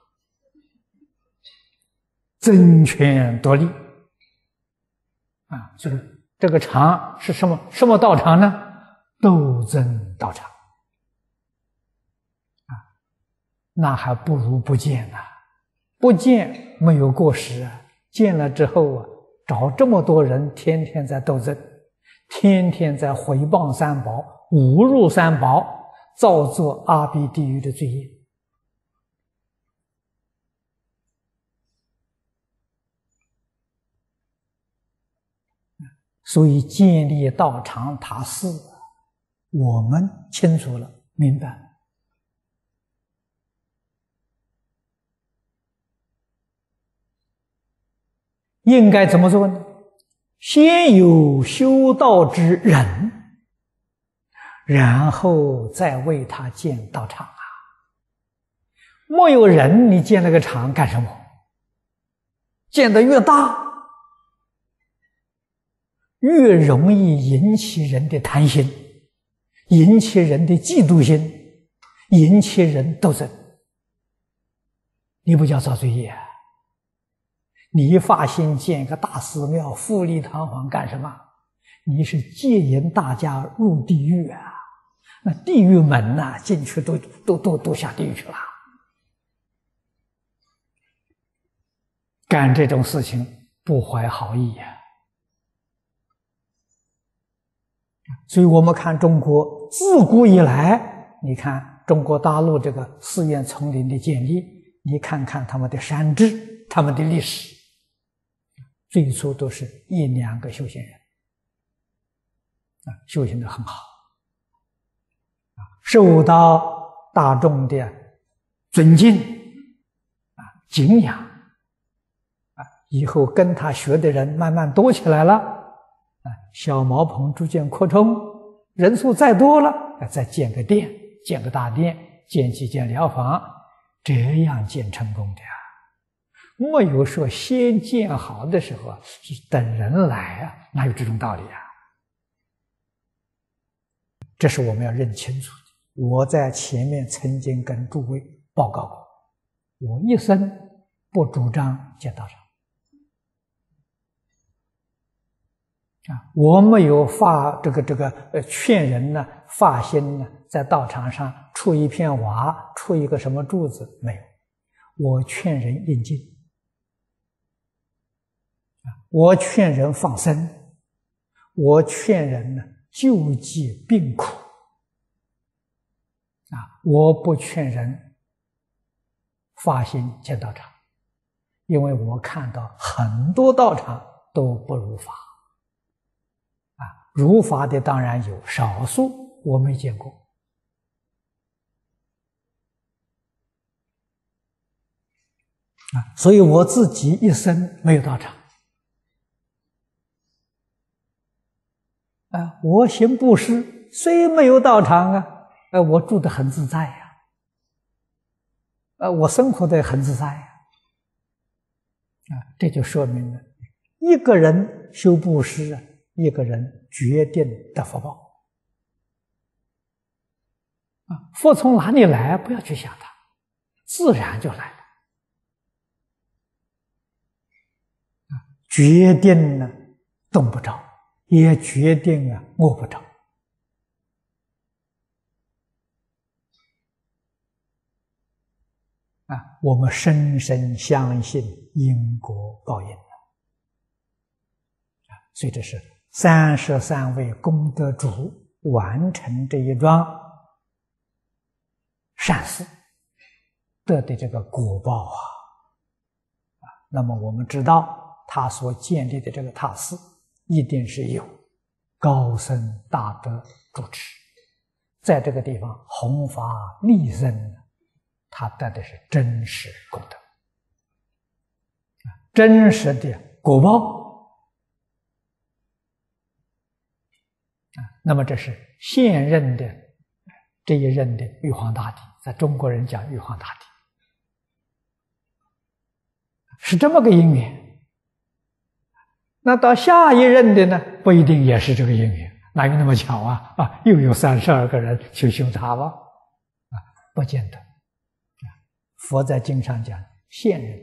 争权夺利啊！这个这个场是什么什么道场呢？斗争道场啊！那还不如不见呐！不见没有过失啊，见了之后啊，找这么多人天天在斗争，天天在毁谤三宝、侮辱三宝，造作阿鼻地狱的罪业。所以建立道场塔寺，我们清楚了，明白了。应该怎么做呢？先有修道之人，然后再为他建道场啊！没有人，你建了个场干什么？建得越大，越容易引起人的贪心，引起人的嫉妒心，引起人斗争。你不叫造罪业啊？你一发心建一个大寺庙，富丽堂皇干什么？你是戒引大家入地狱啊！那地狱门呐、啊，进去都都都都下地狱去了。干这种事情不怀好意呀、啊！所以我们看中国自古以来，你看中国大陆这个寺院丛林的建立，你看看他们的山志，他们的历史，最初都是一两个修行人啊，修行得很好啊，受到大众的尊敬啊、敬仰啊，以后跟他学的人慢慢多起来了啊，小茅棚逐渐扩充，人数再多了，再建个殿，建个大殿，建几间疗房，这样建成功的呀。没有说先建好的时候是等人来啊，哪有这种道理啊？这是我们要认清楚的。我在前面曾经跟诸位报告过，我一生不主张建道场啊，我没有发这个这个呃劝人呢，发心呢，在道场上出一片瓦，出一个什么柱子没有，我劝人应经，啊，我劝人放生，我劝人呢救济病苦，啊，我不劝人发心建道场，因为我看到很多道场都不如法。如法的当然有，少数我没见过。啊，所以我自己一生没有道场。啊，我行布施，虽没有道场啊，呃，我住得很自在呀，呃，我生活得很自在呀。啊，这就说明了，一个人修布施啊，一个人决定得福报。啊，福从哪里来？不要去想它，自然就来了。啊，决定呢动不着，也决定啊摸不着。啊，我们深深相信因果报应。啊，所以这是三十三位功德主完成这一桩善事得的这个果报啊。啊，那么我们知道他所建立的这个塔寺一定是有高僧大德主持，在这个地方弘法利生，他得的是真实功德，真实的果报。那么这是现任的这一任的玉皇大帝，在中国人讲玉皇大帝，是这么个因缘。那到下一任的呢，不一定也是这个因缘，哪有那么巧啊？啊，又有三十二个人去修塔吧？啊，不见得。啊，佛在经上讲现任，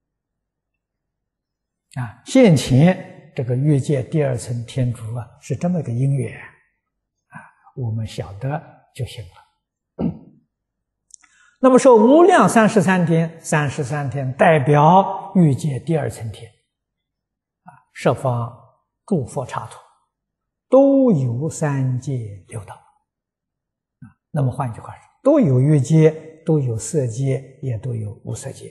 啊，现前这个欲界第二层天竺啊，是这么个因缘。我们晓得就行了。那么说无量三十三天，三十三天代表欲界第二层天，啊，十方诸佛刹土都有三界六道，啊，那么换句话说，都有欲界，都有色界，也都有无色界，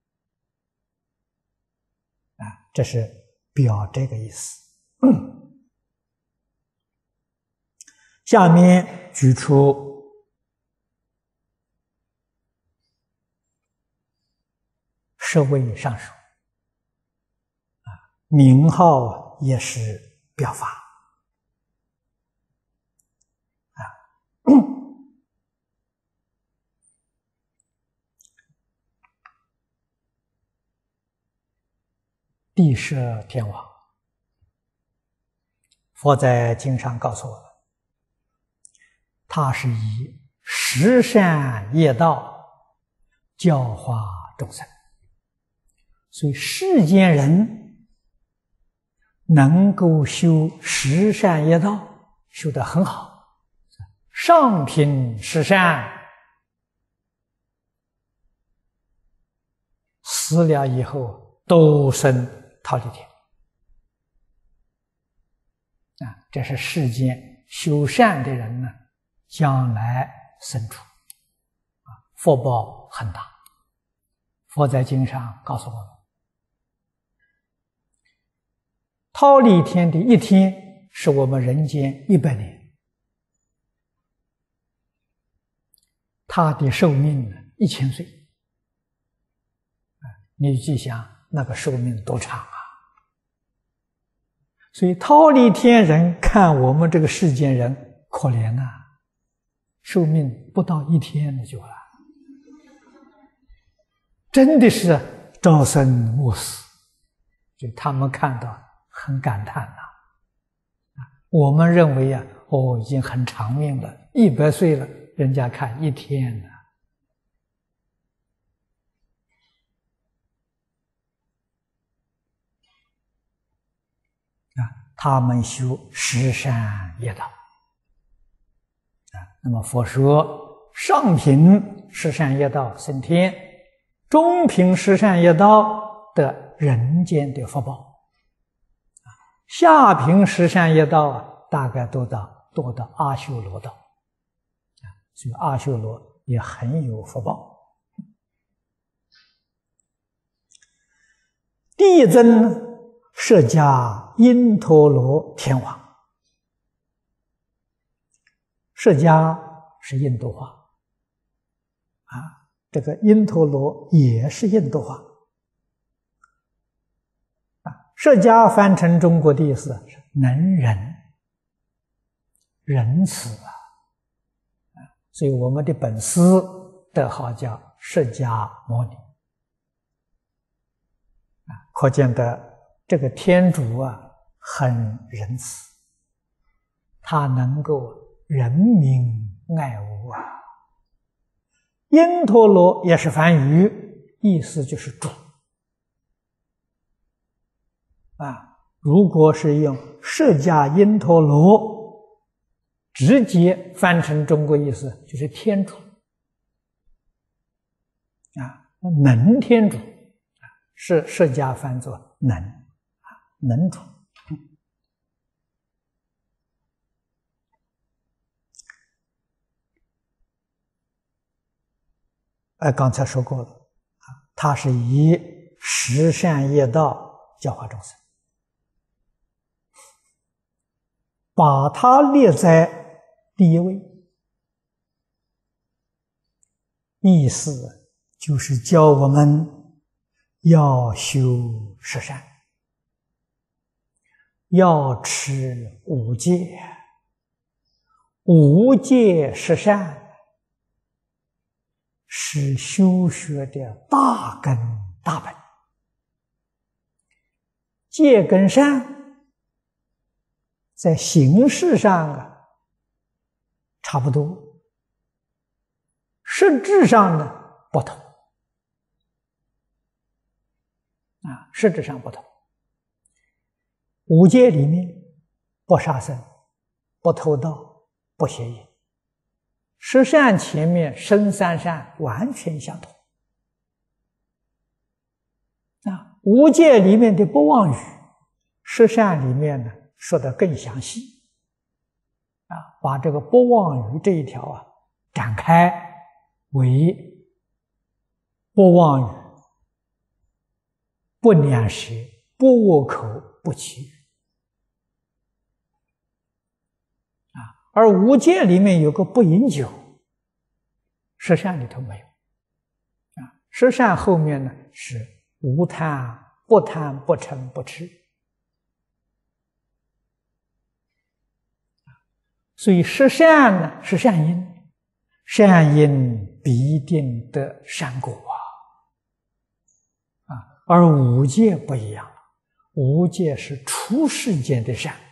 啊，这是表这个意思。下面举出十位上首，啊，名号也是表法，啊，地摄天王，佛在经上告诉我们，他是以十善业道教化众生，所以世间人能够修十善业道，修得很好，上品十善，死了以后都生忉利天。啊，这是世间修善的人呢，将来生出，啊，福报很大。佛在经上告诉我们，忉利天的一天是我们人间一百年，他的寿命呢一千岁，你去想那个寿命多长啊！所以忉利天人看我们这个世间人可怜呐，啊，寿命不到一天了就了，真的是朝生暮死，所以他们看到很感叹呐。我们认为啊，哦，已经很长命了，一百岁了，人家看一天呢。啊， 他们修十善业道。啊，那么佛说，上品十善业道升天，中品十善业道得人间的福报，下品十善业道啊，大概都到多到阿修罗道。啊，所以阿修罗也很有福报。递增释迦因陀罗天王，释迦是印度话啊，这个因陀罗也是印度话啊。释迦翻成中国的意思是能仁、仁慈啊，所以我们的本师的号叫释迦牟尼。可见的这个天主啊，很仁慈，他能够人民爱物啊。因陀罗也是梵语，意思就是主啊。如果是用释迦因陀罗直接翻成中国意思，就是天主啊，能天主。是释迦翻作能啊，能主。呃，刚才说过了啊，他是以十善业道教化众生，把他列在第一位，意思就是教我们要修十善，要持五戒，五戒十善是修学的大根大本。戒跟善在形式上啊差不多，实质上呢不同。啊，实质上不同。五戒里面不杀生、不偷盗、不邪淫，十善前面生三善完全相同。啊，五戒里面的不妄语，十善里面呢说得更详细。啊，把这个不妄语这一条啊展开为不妄语、不两舌、不恶口、不绮语啊。而五戒里面有个不饮酒，十善里头没有啊。十善后面呢是无贪、不贪、不嗔、不痴。所以十善呢是善因，善因必定得善果啊。而五戒不一样，五戒是出世间的善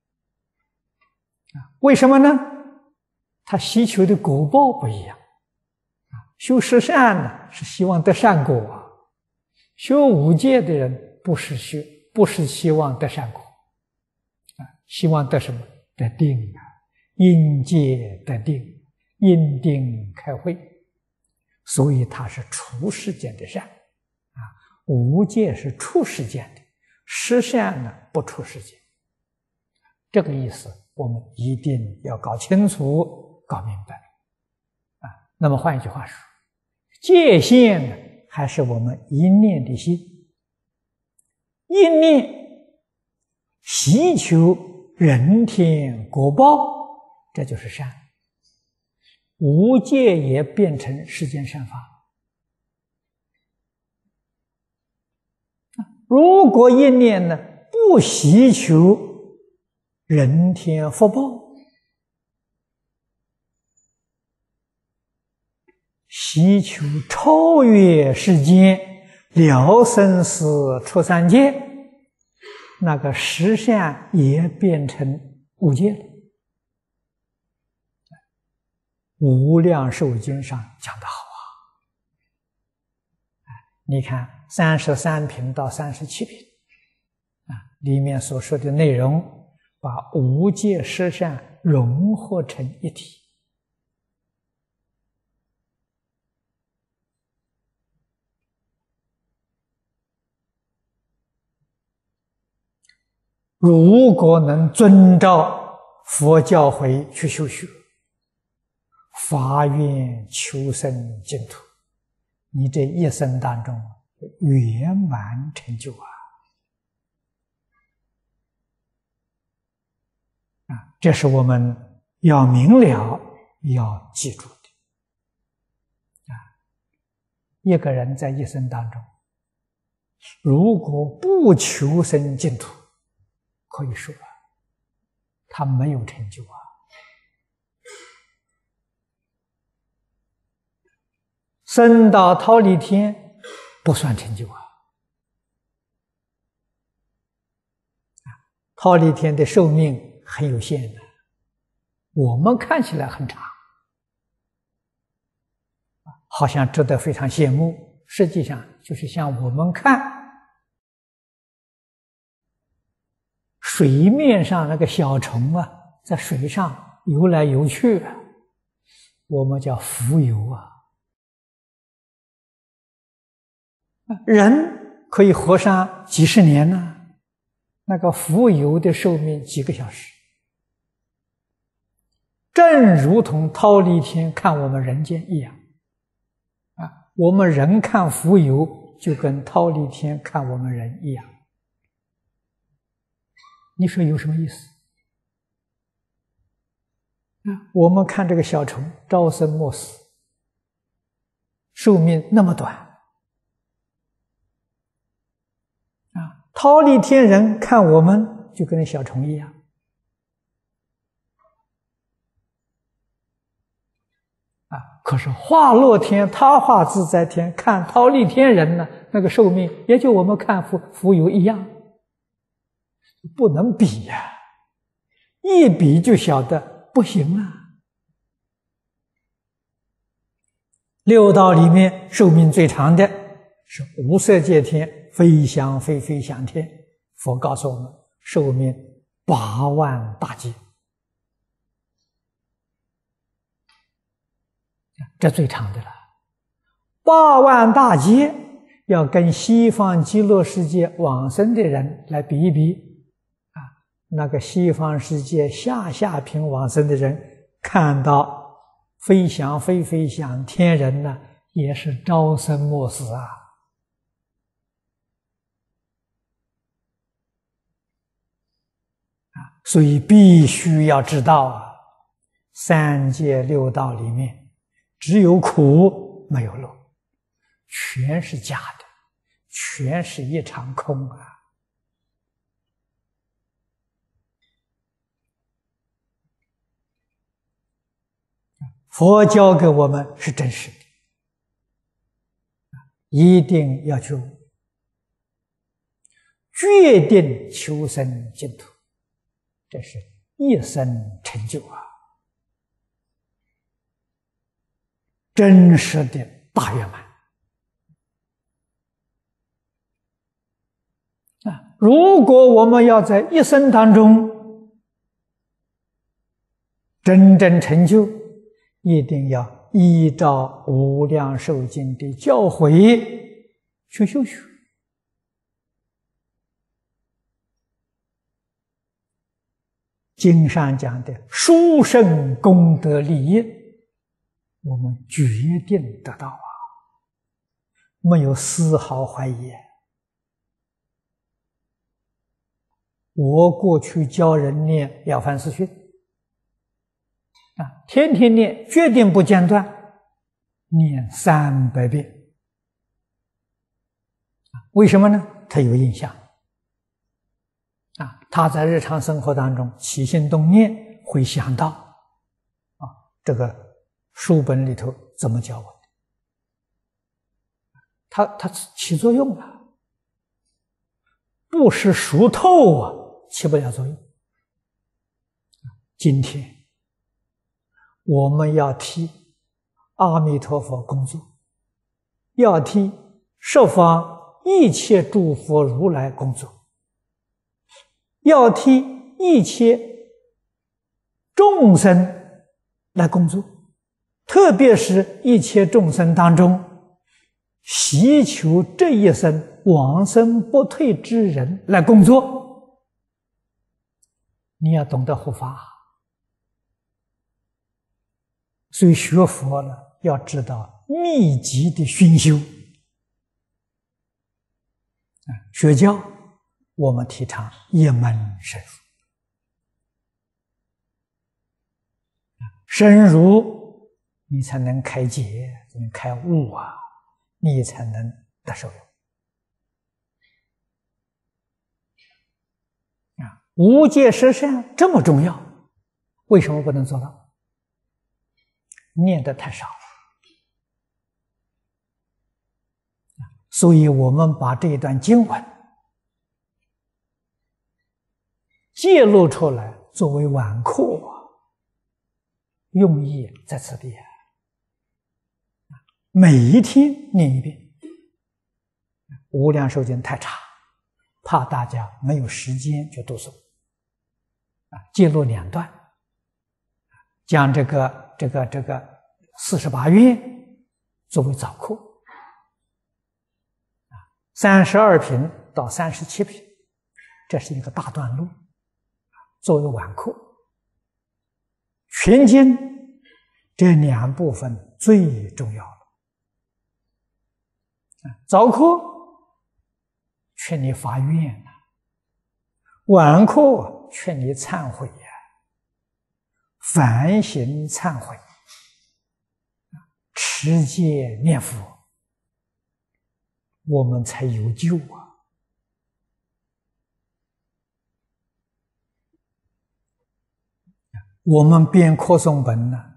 啊。为什么呢？他希求的果报不一样啊。修十善呢是希望得善果啊，修五戒的人不是修，不是希望得善果啊，希望得什么？得定啊，因戒得定，因定开慧，所以他是出世间的善。五戒是出世间的，十善呢不出世间。这个意思我们一定要搞清楚、搞明白啊。那么换一句话说，界限呢还是我们一念的心，一念希求人天果报，这就是善。五戒也变成世间善法。如果一念呢不希求人天福报，希求超越世间、了生死、出三界，那个十善也变成五戒了。无量寿经上讲得好啊！你看三十三品到三十七品啊，里面所说的内容把无界十善融合成一体。如果能遵照佛教诲去修学，发愿求生净土，你这一生当中圆满成就啊！啊，这是我们要明了、要记住的。啊，一个人在一生当中，如果不求生净土，可以说他没有成就啊。生到忉利天不算成就啊。忉利天的寿命很有限的，我们看起来很长，好像值得非常羡慕，实际上就是像我们看水面上那个小虫啊，在水上游来游去啊，我们叫浮游啊。人可以活上几十年呢，那个浮游的寿命几个小时，正如同忉利天看我们人间一样啊，我们人看浮游就跟忉利天看我们人一样。你说有什么意思？啊，我们看这个小虫朝生暮死，寿命那么短，啊，忉利天人看我们就跟那小虫一样，啊，可是化乐天、他化自在天看忉利天人呢，那个寿命也就我们看浮浮游一样。不能比呀、啊，一比就晓得不行了。六道里面寿命最长的是无色界天、非想非非想天，佛告诉我们，寿命八万大劫，这最长的了。八万大劫要跟西方极乐世界往生的人来比一比。那个西方世界下下品往生的人看到非想非非想天人呢，也是朝生暮死啊。所以必须要知道啊，三界六道里面只有苦没有乐，全是假的，全是一场空啊。佛教给我们是真实的，一定要去决定求生净土，这是一生成就啊，真实的大圆满啊！如果我们要在一生当中真正成就，一定要依照无量寿经的教诲去修学。经上讲的殊胜功德利益，我们决定得到啊，没有丝毫怀疑。我过去教人念《了凡四训》啊，天天念，决定不间断，念三百遍。为什么呢？他有印象啊，他在日常生活当中起心动念会想到啊，这个书本里头怎么教我的，他他起作用了，不是熟透啊，起不了作用。今天我们要替阿弥陀佛工作，要替十方一切诸佛如来工作，要替一切众生来工作，特别是一切众生当中，希求这一生往生不退之人来工作，你要懂得护法。所以学佛了，要知道密集的熏修。学教我们提倡一门深入，深入你才能开解，你开悟啊，你才能得受用啊！无戒十善这么重要，为什么不能做到？念得太少了。所以我们把这一段经文揭露出来，作为晚课，用意在此地。每一天念一遍。无量寿经太长，怕大家没有时间去读诵，揭露两段，将这个这个这个四十八愿作为早课。三十二品到三十七品，这是一个大段落，作为晚课。全经这两部分最重要了。早课劝你发愿呐，晚课劝你忏悔呀，反省忏悔，持戒念佛，我们才有救啊！我们编课诵本呢，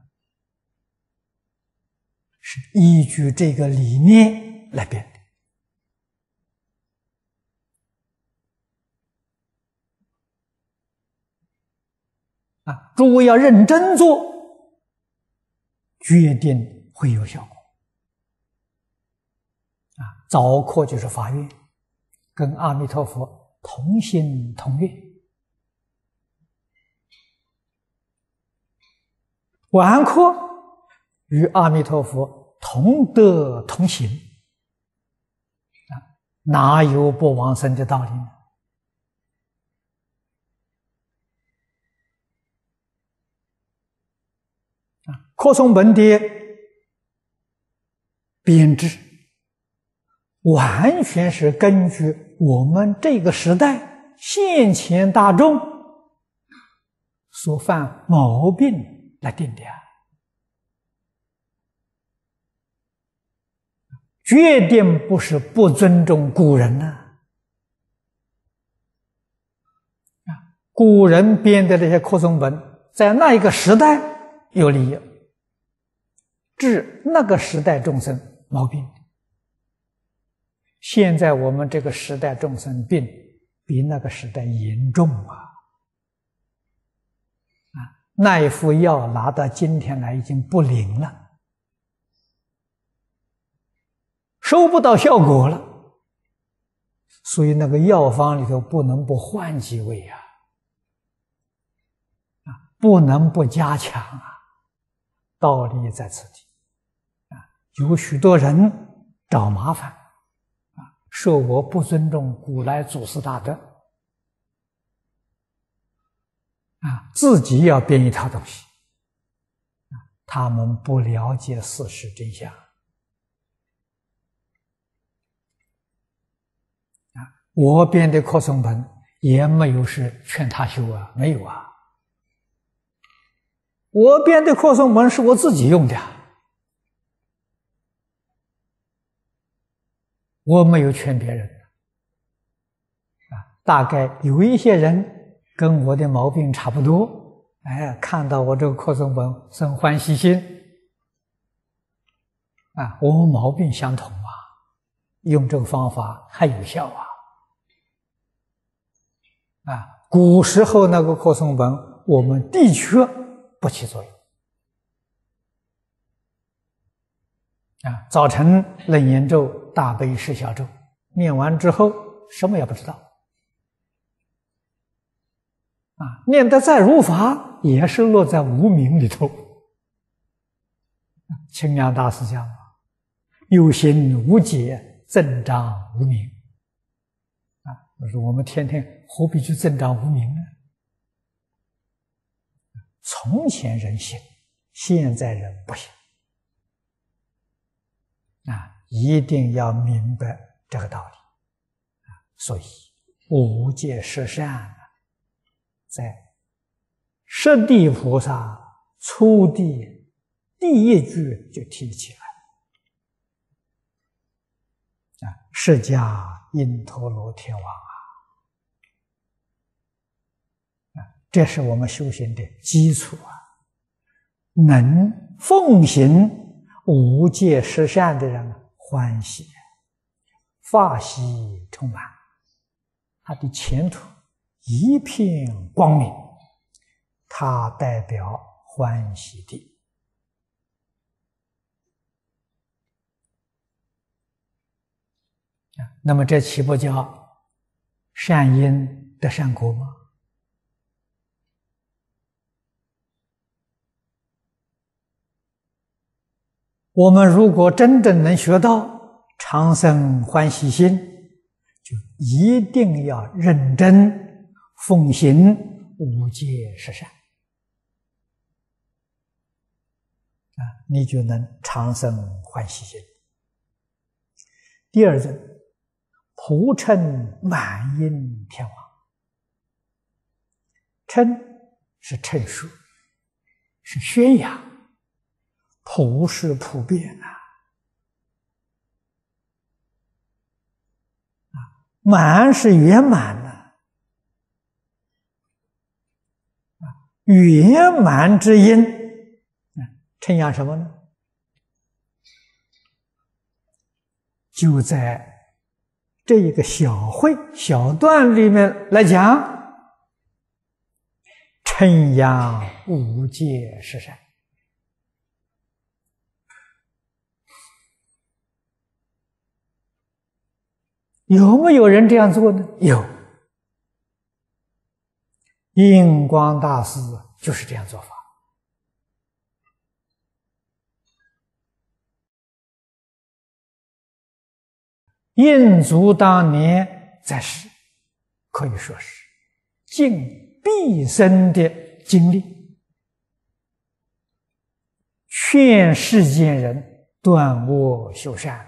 是依据这个理念来编的。啊，诸位要认真做，决定会有效果。啊，早课就是发愿，跟阿弥陀佛同心同愿；晚课与阿弥陀佛同德同行。啊，哪有不往生的道理呢？啊，课诵本的编制完全是根据我们这个时代现前大众所犯毛病来定的，决定不是不尊重古人呢。啊，古人编的这些课诵本，在那一个时代有利益，治那个时代众生毛病。现在我们这个时代众生病比那个时代严重啊！啊，那一副药拿到今天来已经不灵了，收不到效果了，所以那个药方里头不能不换几味啊！啊，不能不加强啊！道理在此地啊！有许多人找麻烦。说我不尊重古来祖师大德，啊，自己要编一套东西，啊，他们不了解事实真相，啊，我编的课诵本也没有是劝他修啊，没有啊，我编的课诵本是我自己用的。我没有劝别人啊，大概有一些人跟我的毛病差不多，哎，看到我这个课诵本生欢喜心啊，我们毛病相同啊，用这个方法还有效啊！啊，古时候那个课诵本，我们的确不起作用啊，早晨楞严咒、大悲释小咒念完之后，什么也不知道啊，念得再如法，也是落在无明里头。清凉大师讲：“有心无解，增长无明。”啊，我说我们天天何必去增长无明呢？从前人行，现在人不行。啊，一定要明白这个道理。啊，所以无戒十善，在十地菩萨初地第一句就提起来。啊，释迦因陀罗天王啊，啊，这是我们修行的基础啊。能奉行无戒十善的人欢喜，法喜充满，他的前途一片光明，他代表欢喜地。那么这岂不叫善因得善果吗？我们如果真正能学到常生欢喜心，就一定要认真奉行无戒十善啊，你就能常生欢喜心。第二阵，普称满因天王。称是陈述，是宣扬。普是普遍啊，啊，满是圆满呐，啊，圆满之因，啊，称扬什么呢？就在这一个小会小段里面来讲，称扬无戒十善。有没有人这样做呢？有，印光大师就是这样做法。印祖当年在世，可以说是尽毕生的精力，劝世间人断恶修善。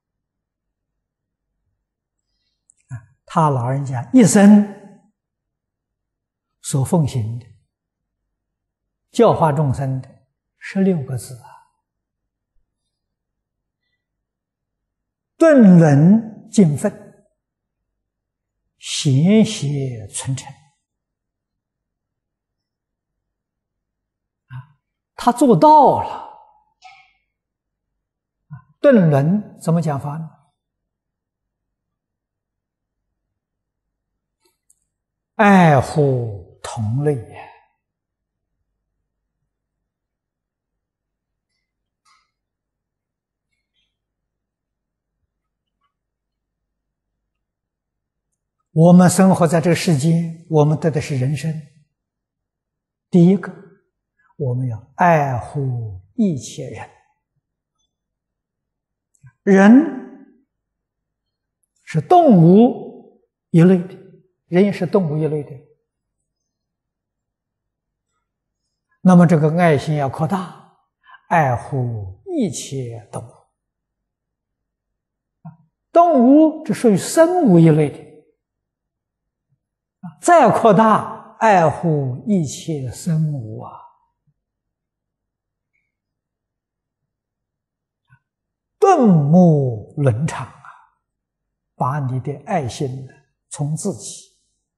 他老人家一生所奉行的教化众生的十六个字啊，顿伦尽分，贤邪存诚啊，他做到了。顿伦怎么讲法呢？爱护同类呀，我们生活在这个世间，我们得的是人生。第一个，我们要爱护一切人。人是动物一类的，人也是动物一类的。那么这个爱心要扩大，爱护一切动物。动物这属于生物一类的，再扩大，爱护一切生物啊。顿目伦常啊，把你的爱心从自己，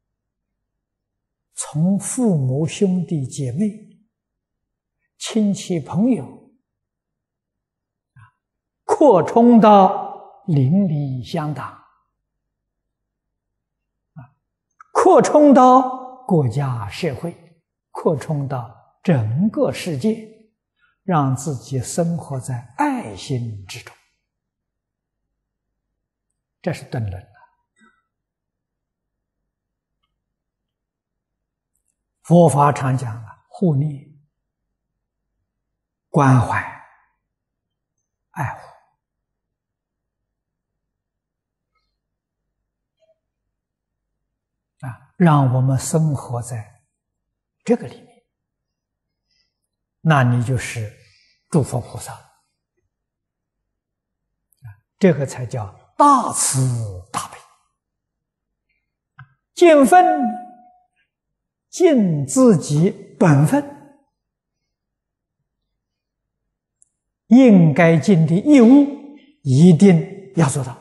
从父母兄弟姐妹、亲戚朋友扩充到邻里乡党，扩充到国家社会，扩充到整个世界，让自己生活在爱心之中。这是顿伦啊。 佛法常讲了，护念、关怀、爱护。啊，让我们生活在这个里面，那你就是诸佛菩萨。啊，这个才叫大慈大悲。尽分，尽自己本分，应该尽的义务，一定要做到。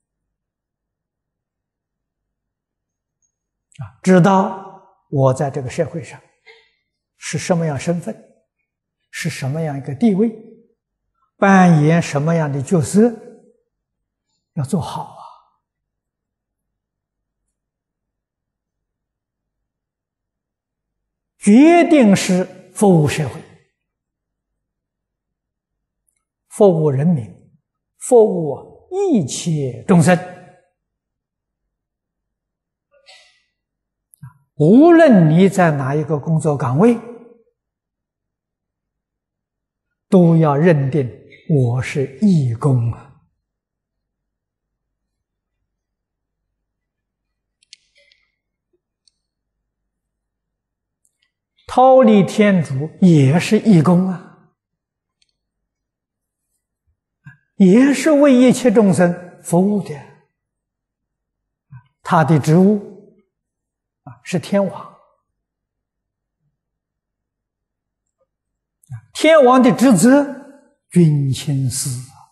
啊，知道我在这个社会上是什么样身份，是什么样一个地位，扮演什么样的角色，要做好啊。决定是服务社会，服务人民，服务一切众生。无论你在哪一个工作岗位，都要认定我是义工啊。忉利天主也是义工啊，也是为一切众生服务的。他的职务啊是天王，天王的职责君亲事，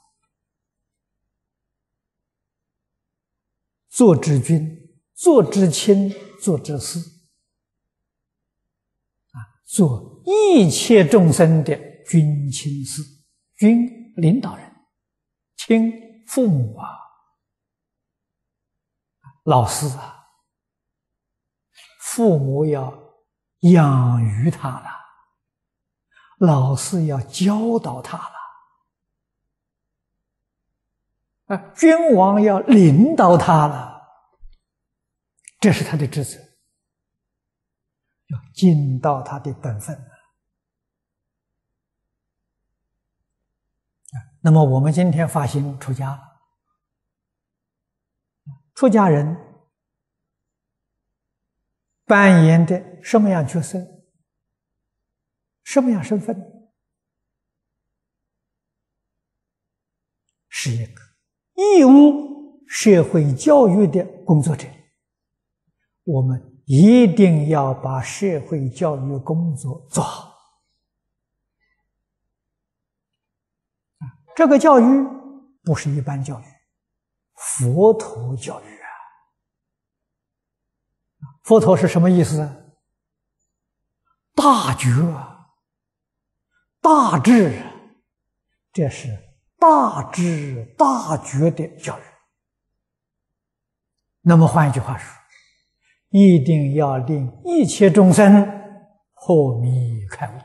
做之君，做之亲，做之事。做一切众生的君亲事，君领导人，亲父母啊，老师啊，父母要养育他了，老师要教导他了，啊，君王要领导他了，这是他的职责。要尽到他的本分。那么我们今天发心出家了，出家人扮演的什么样角色，什么样身份？是一个义务社会教育的工作者。我们一定要把社会教育工作做好。这个教育不是一般教育，佛陀教育啊！佛陀是什么意思啊？大觉啊，大智啊，这是大智大觉的教育。那么换一句话说，一定要令一切众生破迷开悟。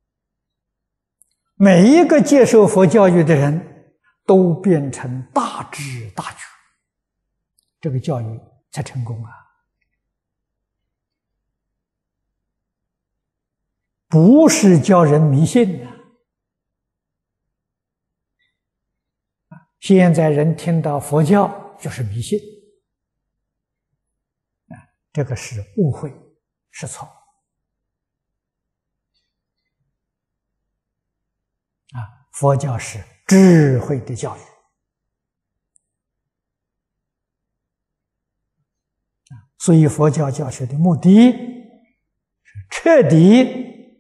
每一个接受佛教育的人都变成大智大觉，这个教育才成功啊！不是教人迷信啊！现在人听到佛教就是迷信。这个是误会，是错啊！佛教是智慧的教育啊，所以佛教教学的目的是彻底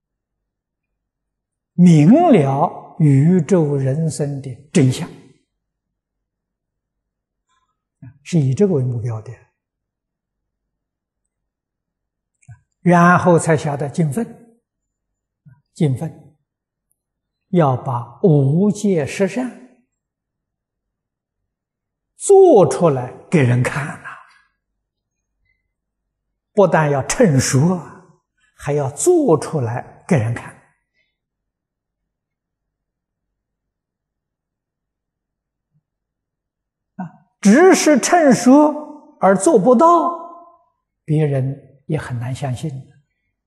明了宇宙人生的真相，是以这个为目标的。然后才晓得尽分，尽分要把无戒十善做出来给人看啊！不但要陈述，还要做出来给人看。啊，只是陈述而做不到，别人也很难相信。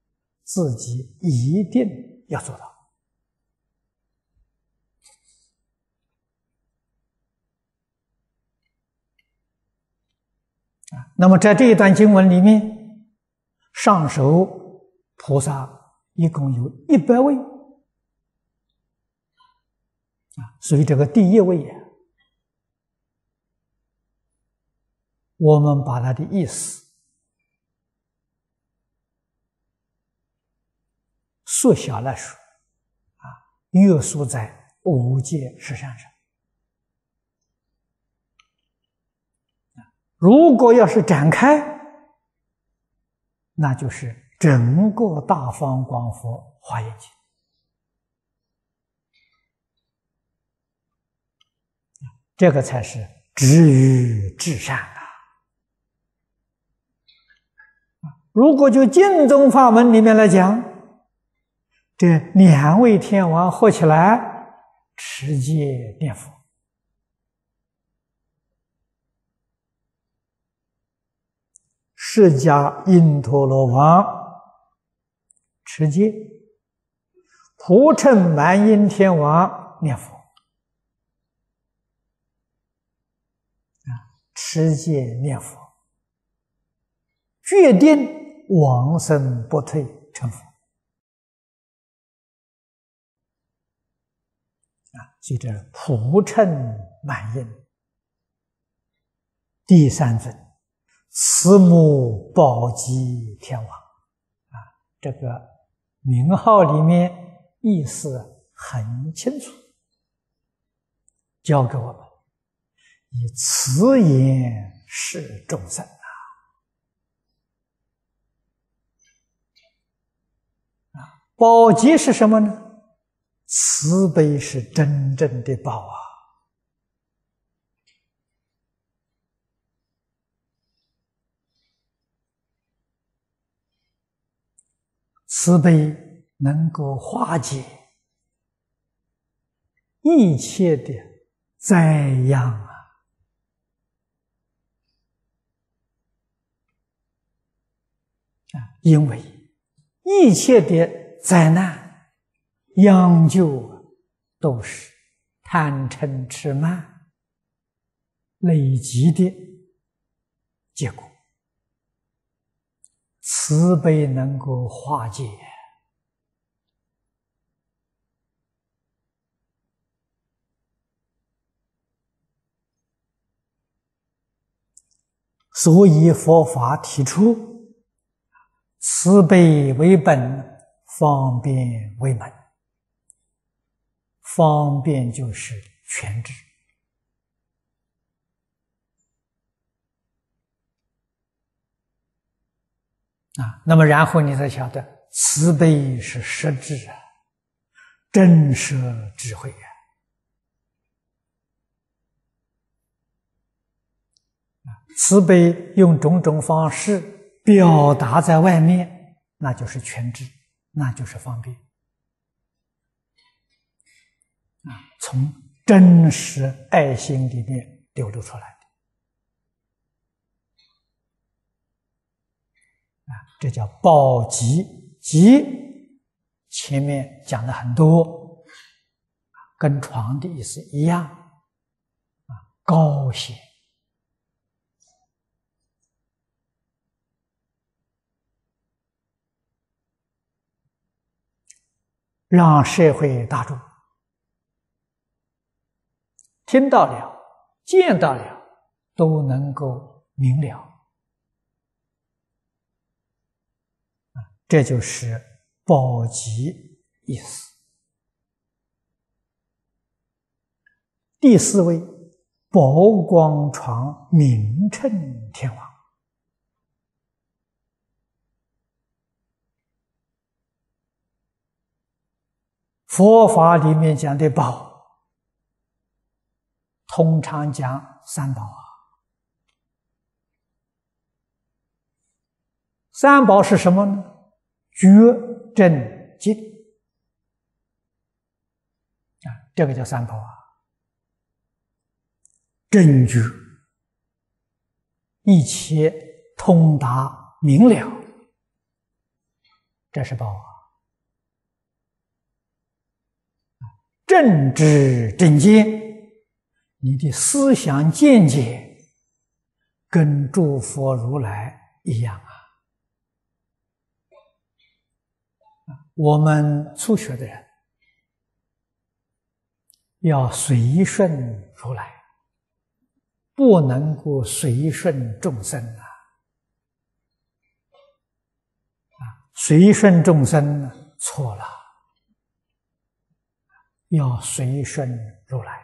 自己一定要做到。啊，那么在这一段经文里面，上首菩萨一共有一百位，啊，所以这个第一位呀，我们把它的意思缩小来说，啊，约束在五戒十善上。如果要是展开，那就是整个大方广佛华严经。这个才是止于至善啊！如果就净宗法门里面来讲，这两位天王合起来持戒念佛，释迦因陀罗王持戒，普称满音天王念佛，啊，持戒念佛，决定往生不退成佛。啊，所以这是普称满音。第三尊，慈母宝积天王，啊，这个名号里面意思很清楚，教给我们以慈言示众生啊！啊，宝积是什么呢？慈悲是真正的宝啊！慈悲能够化解一切的灾殃啊！啊，因为一切的灾难殃救都是贪嗔痴慢累积的结果。慈悲能够化解，所以佛法提出慈悲为本，方便为门。方便就是全智，啊，那么然后你才晓得，慈悲是实智啊，真实智慧啊。慈悲用种种方式表达在外面，那就是全智，那就是方便啊，从真实爱心里面流露出来的啊，这叫宝积。积前面讲了很多，跟床的意思一样啊，高显。让社会大众听到了、见到了，都能够明了。这就是宝积意思。第四位，宝光床明称天王。佛法里面讲的宝，通常讲三宝啊。三宝是什么呢？觉、正、净啊，这个叫三宝啊。正觉，一切通达明了， 这是报啊。正知正见，你的思想见解跟诸佛如来一样啊。我们初学的人要随顺如来，不能够随顺众生啊！啊，随顺众生错了，要随顺如来。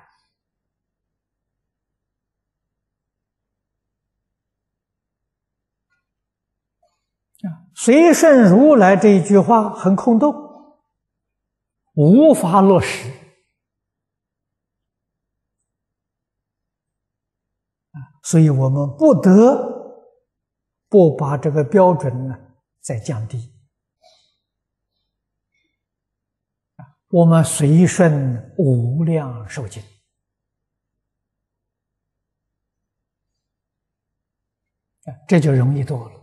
随顺如来这一句话很空洞，无法落实。所以我们不得不把这个标准呢再降低。我们随顺无量寿经，这就容易多了。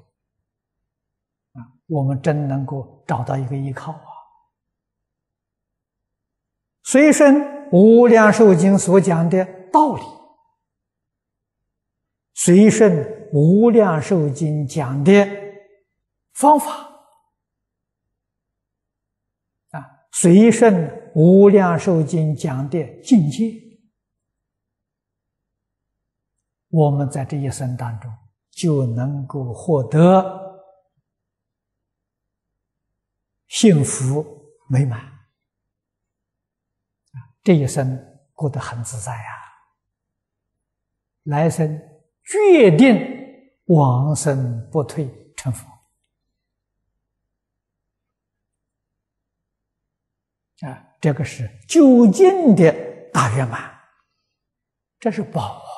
我们真能够找到一个依靠啊！随顺无量寿经所讲的道理，随顺无量寿经讲的方法，啊，随顺无量寿经讲的境界，我们在这一生当中就能够获得幸福美满，这一生过得很自在啊！来生决定往生不退成佛啊！这个是究竟的大圆满，这是宝啊！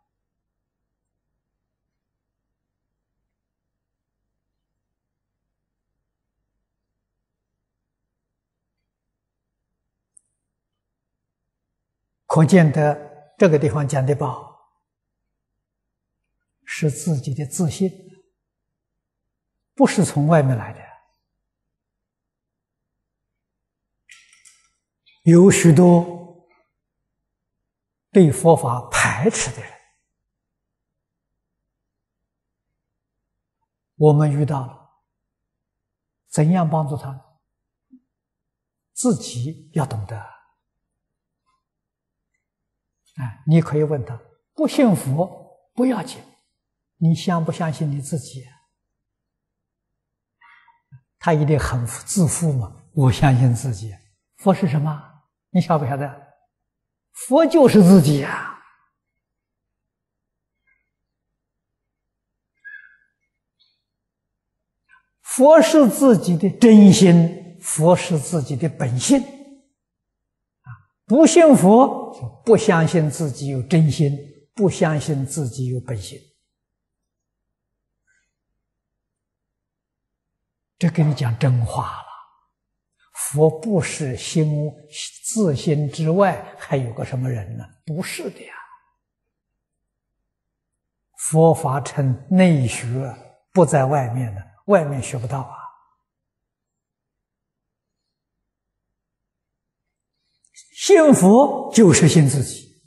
可见得这个地方讲的宝是自己的自信，不是从外面来的。有许多对佛法排斥的人，我们遇到了，怎样帮助他呢？自己要懂得。啊，你可以问他，不信佛不要紧，你相不相信你自己？他一定很自负嘛，我相信自己。佛是什么？你晓不晓得？佛就是自己呀！佛是自己的真心，佛是自己的本性。不信佛，不相信自己有真心，不相信自己有本性。这跟你讲真话了。佛不是心自心之外还有个什么人呢？不是的呀。佛法称内学，不在外面的，外面学不到啊。信佛就是信自己。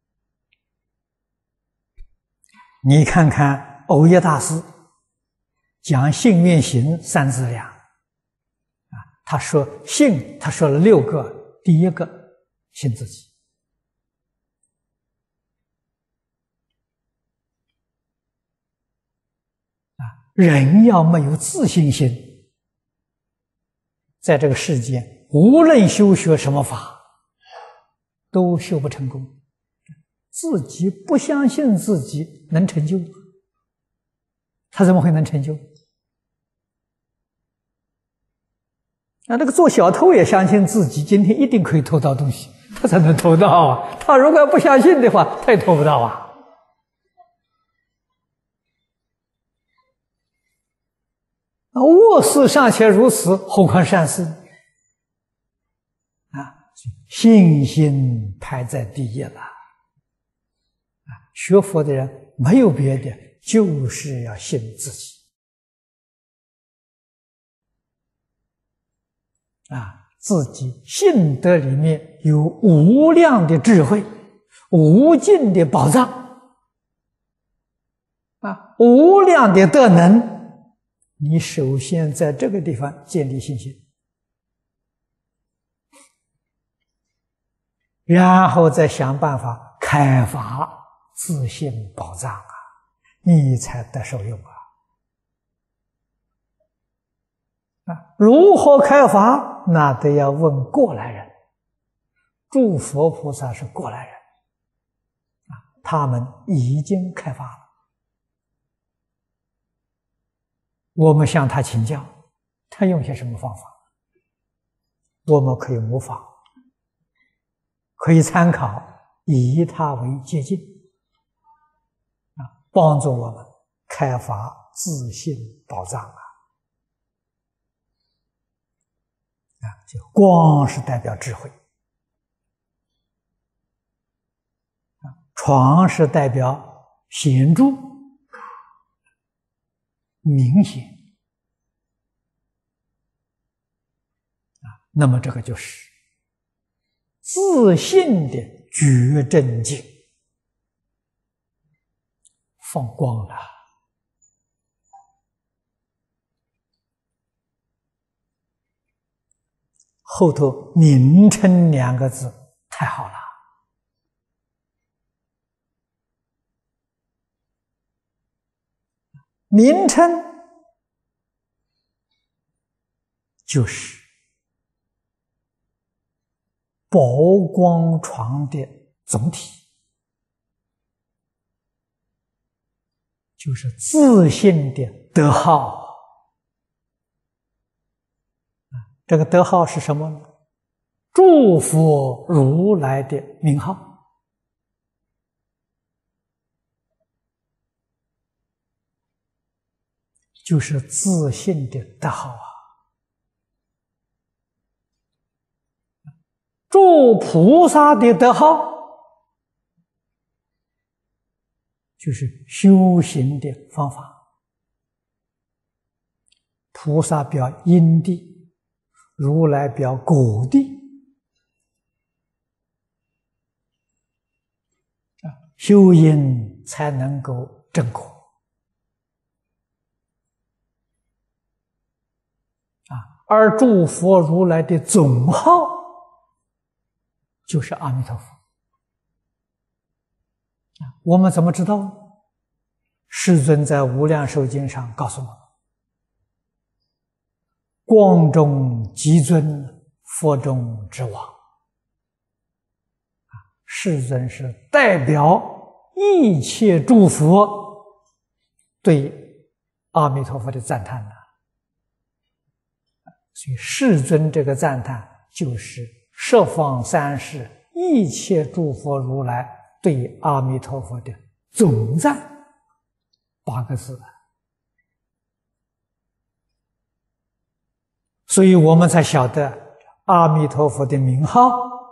你看看藕益大师讲信愿行三资粮啊，他说信，他说了六个，第一个信自己啊，人要没有自信心，在这个世界无论修学什么法都修不成功。自己不相信自己能成就，他怎么会能成就？那这个做小偷也相信自己今天一定可以偷到东西，他才能偷到啊。他如果不相信的话，他也偷不到啊。恶事尚且如此，何况善事啊？信心排在第一了。啊，学佛的人没有别的，就是要信自己。 啊，自己性德里面有无量的智慧，无尽的宝藏，啊，无量的德能，你首先在这个地方建立信心，然后再想办法开发自信宝藏啊，你才得受用啊！啊，如何开发？那得要问过来人。诸佛菩萨是过来人啊，他们已经开发了。我们向他请教，他用些什么方法，我们可以模仿，可以参考，以他为借鉴啊，帮助我们开发自信宝藏啊！啊，就光是代表智慧，啊，床是代表显著、明显啊，那么这个就是自信的觉真境放光了。后头名称两个字太好了，名称就是宝光床的总体，就是自信的德号。这个德号是什么呢？诸佛如来的名号，就是自信的德号啊。诸菩萨的德号，就是修行的方法。菩萨表因地，如来表果地，修因才能够证果啊。而诸佛如来的总号就是阿弥陀佛啊。我们怎么知道呢？世尊在无量寿经上告诉我们，光中极尊，佛中之王。世尊是代表一切诸佛对阿弥陀佛的赞叹的，所以世尊这个赞叹就是十方三世一切诸佛如来对阿弥陀佛的总赞，八个字。所以我们才晓得阿弥陀佛的名号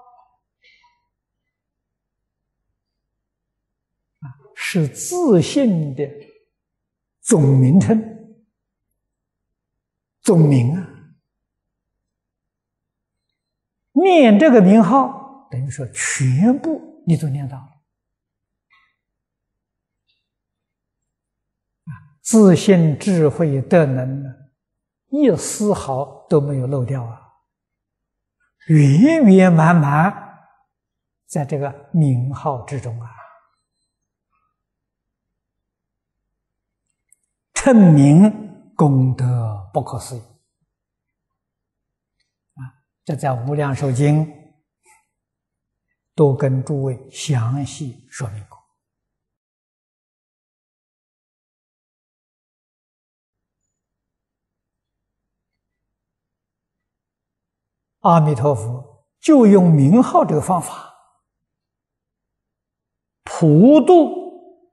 是自信的总名称、总名啊。念这个名号，等于说全部你都念到了。自信、智慧、德能呢，一丝毫都没有漏掉啊，圆圆满满在这个名号之中啊，称名功德不可思议啊！这在《无量寿经》都跟诸位详细说明过。阿弥陀佛就用名号这个方法普度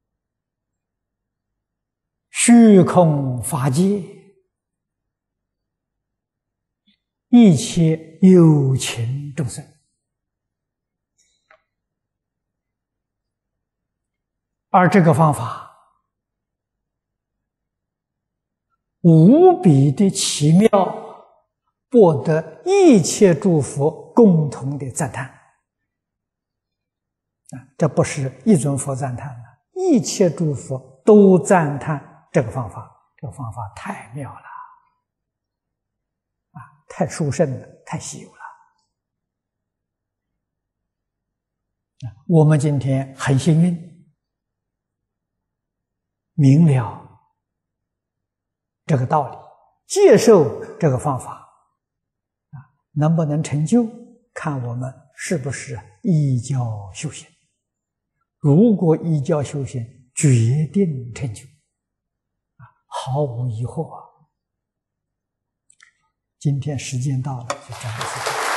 虚空法界一切有情众生，而这个方法无比的奇妙， 博得一切诸佛共同的赞叹。啊，这不是一尊佛赞叹了，一切诸佛都赞叹这个方法，这个方法太妙了，啊，太殊胜了，太稀有了。啊，我们今天很幸运，明了这个道理，接受这个方法，啊，能不能成就，看我们是不是依教修行。如果依教修行，决定成就，啊，毫无疑惑啊。今天时间到了，就讲到这里。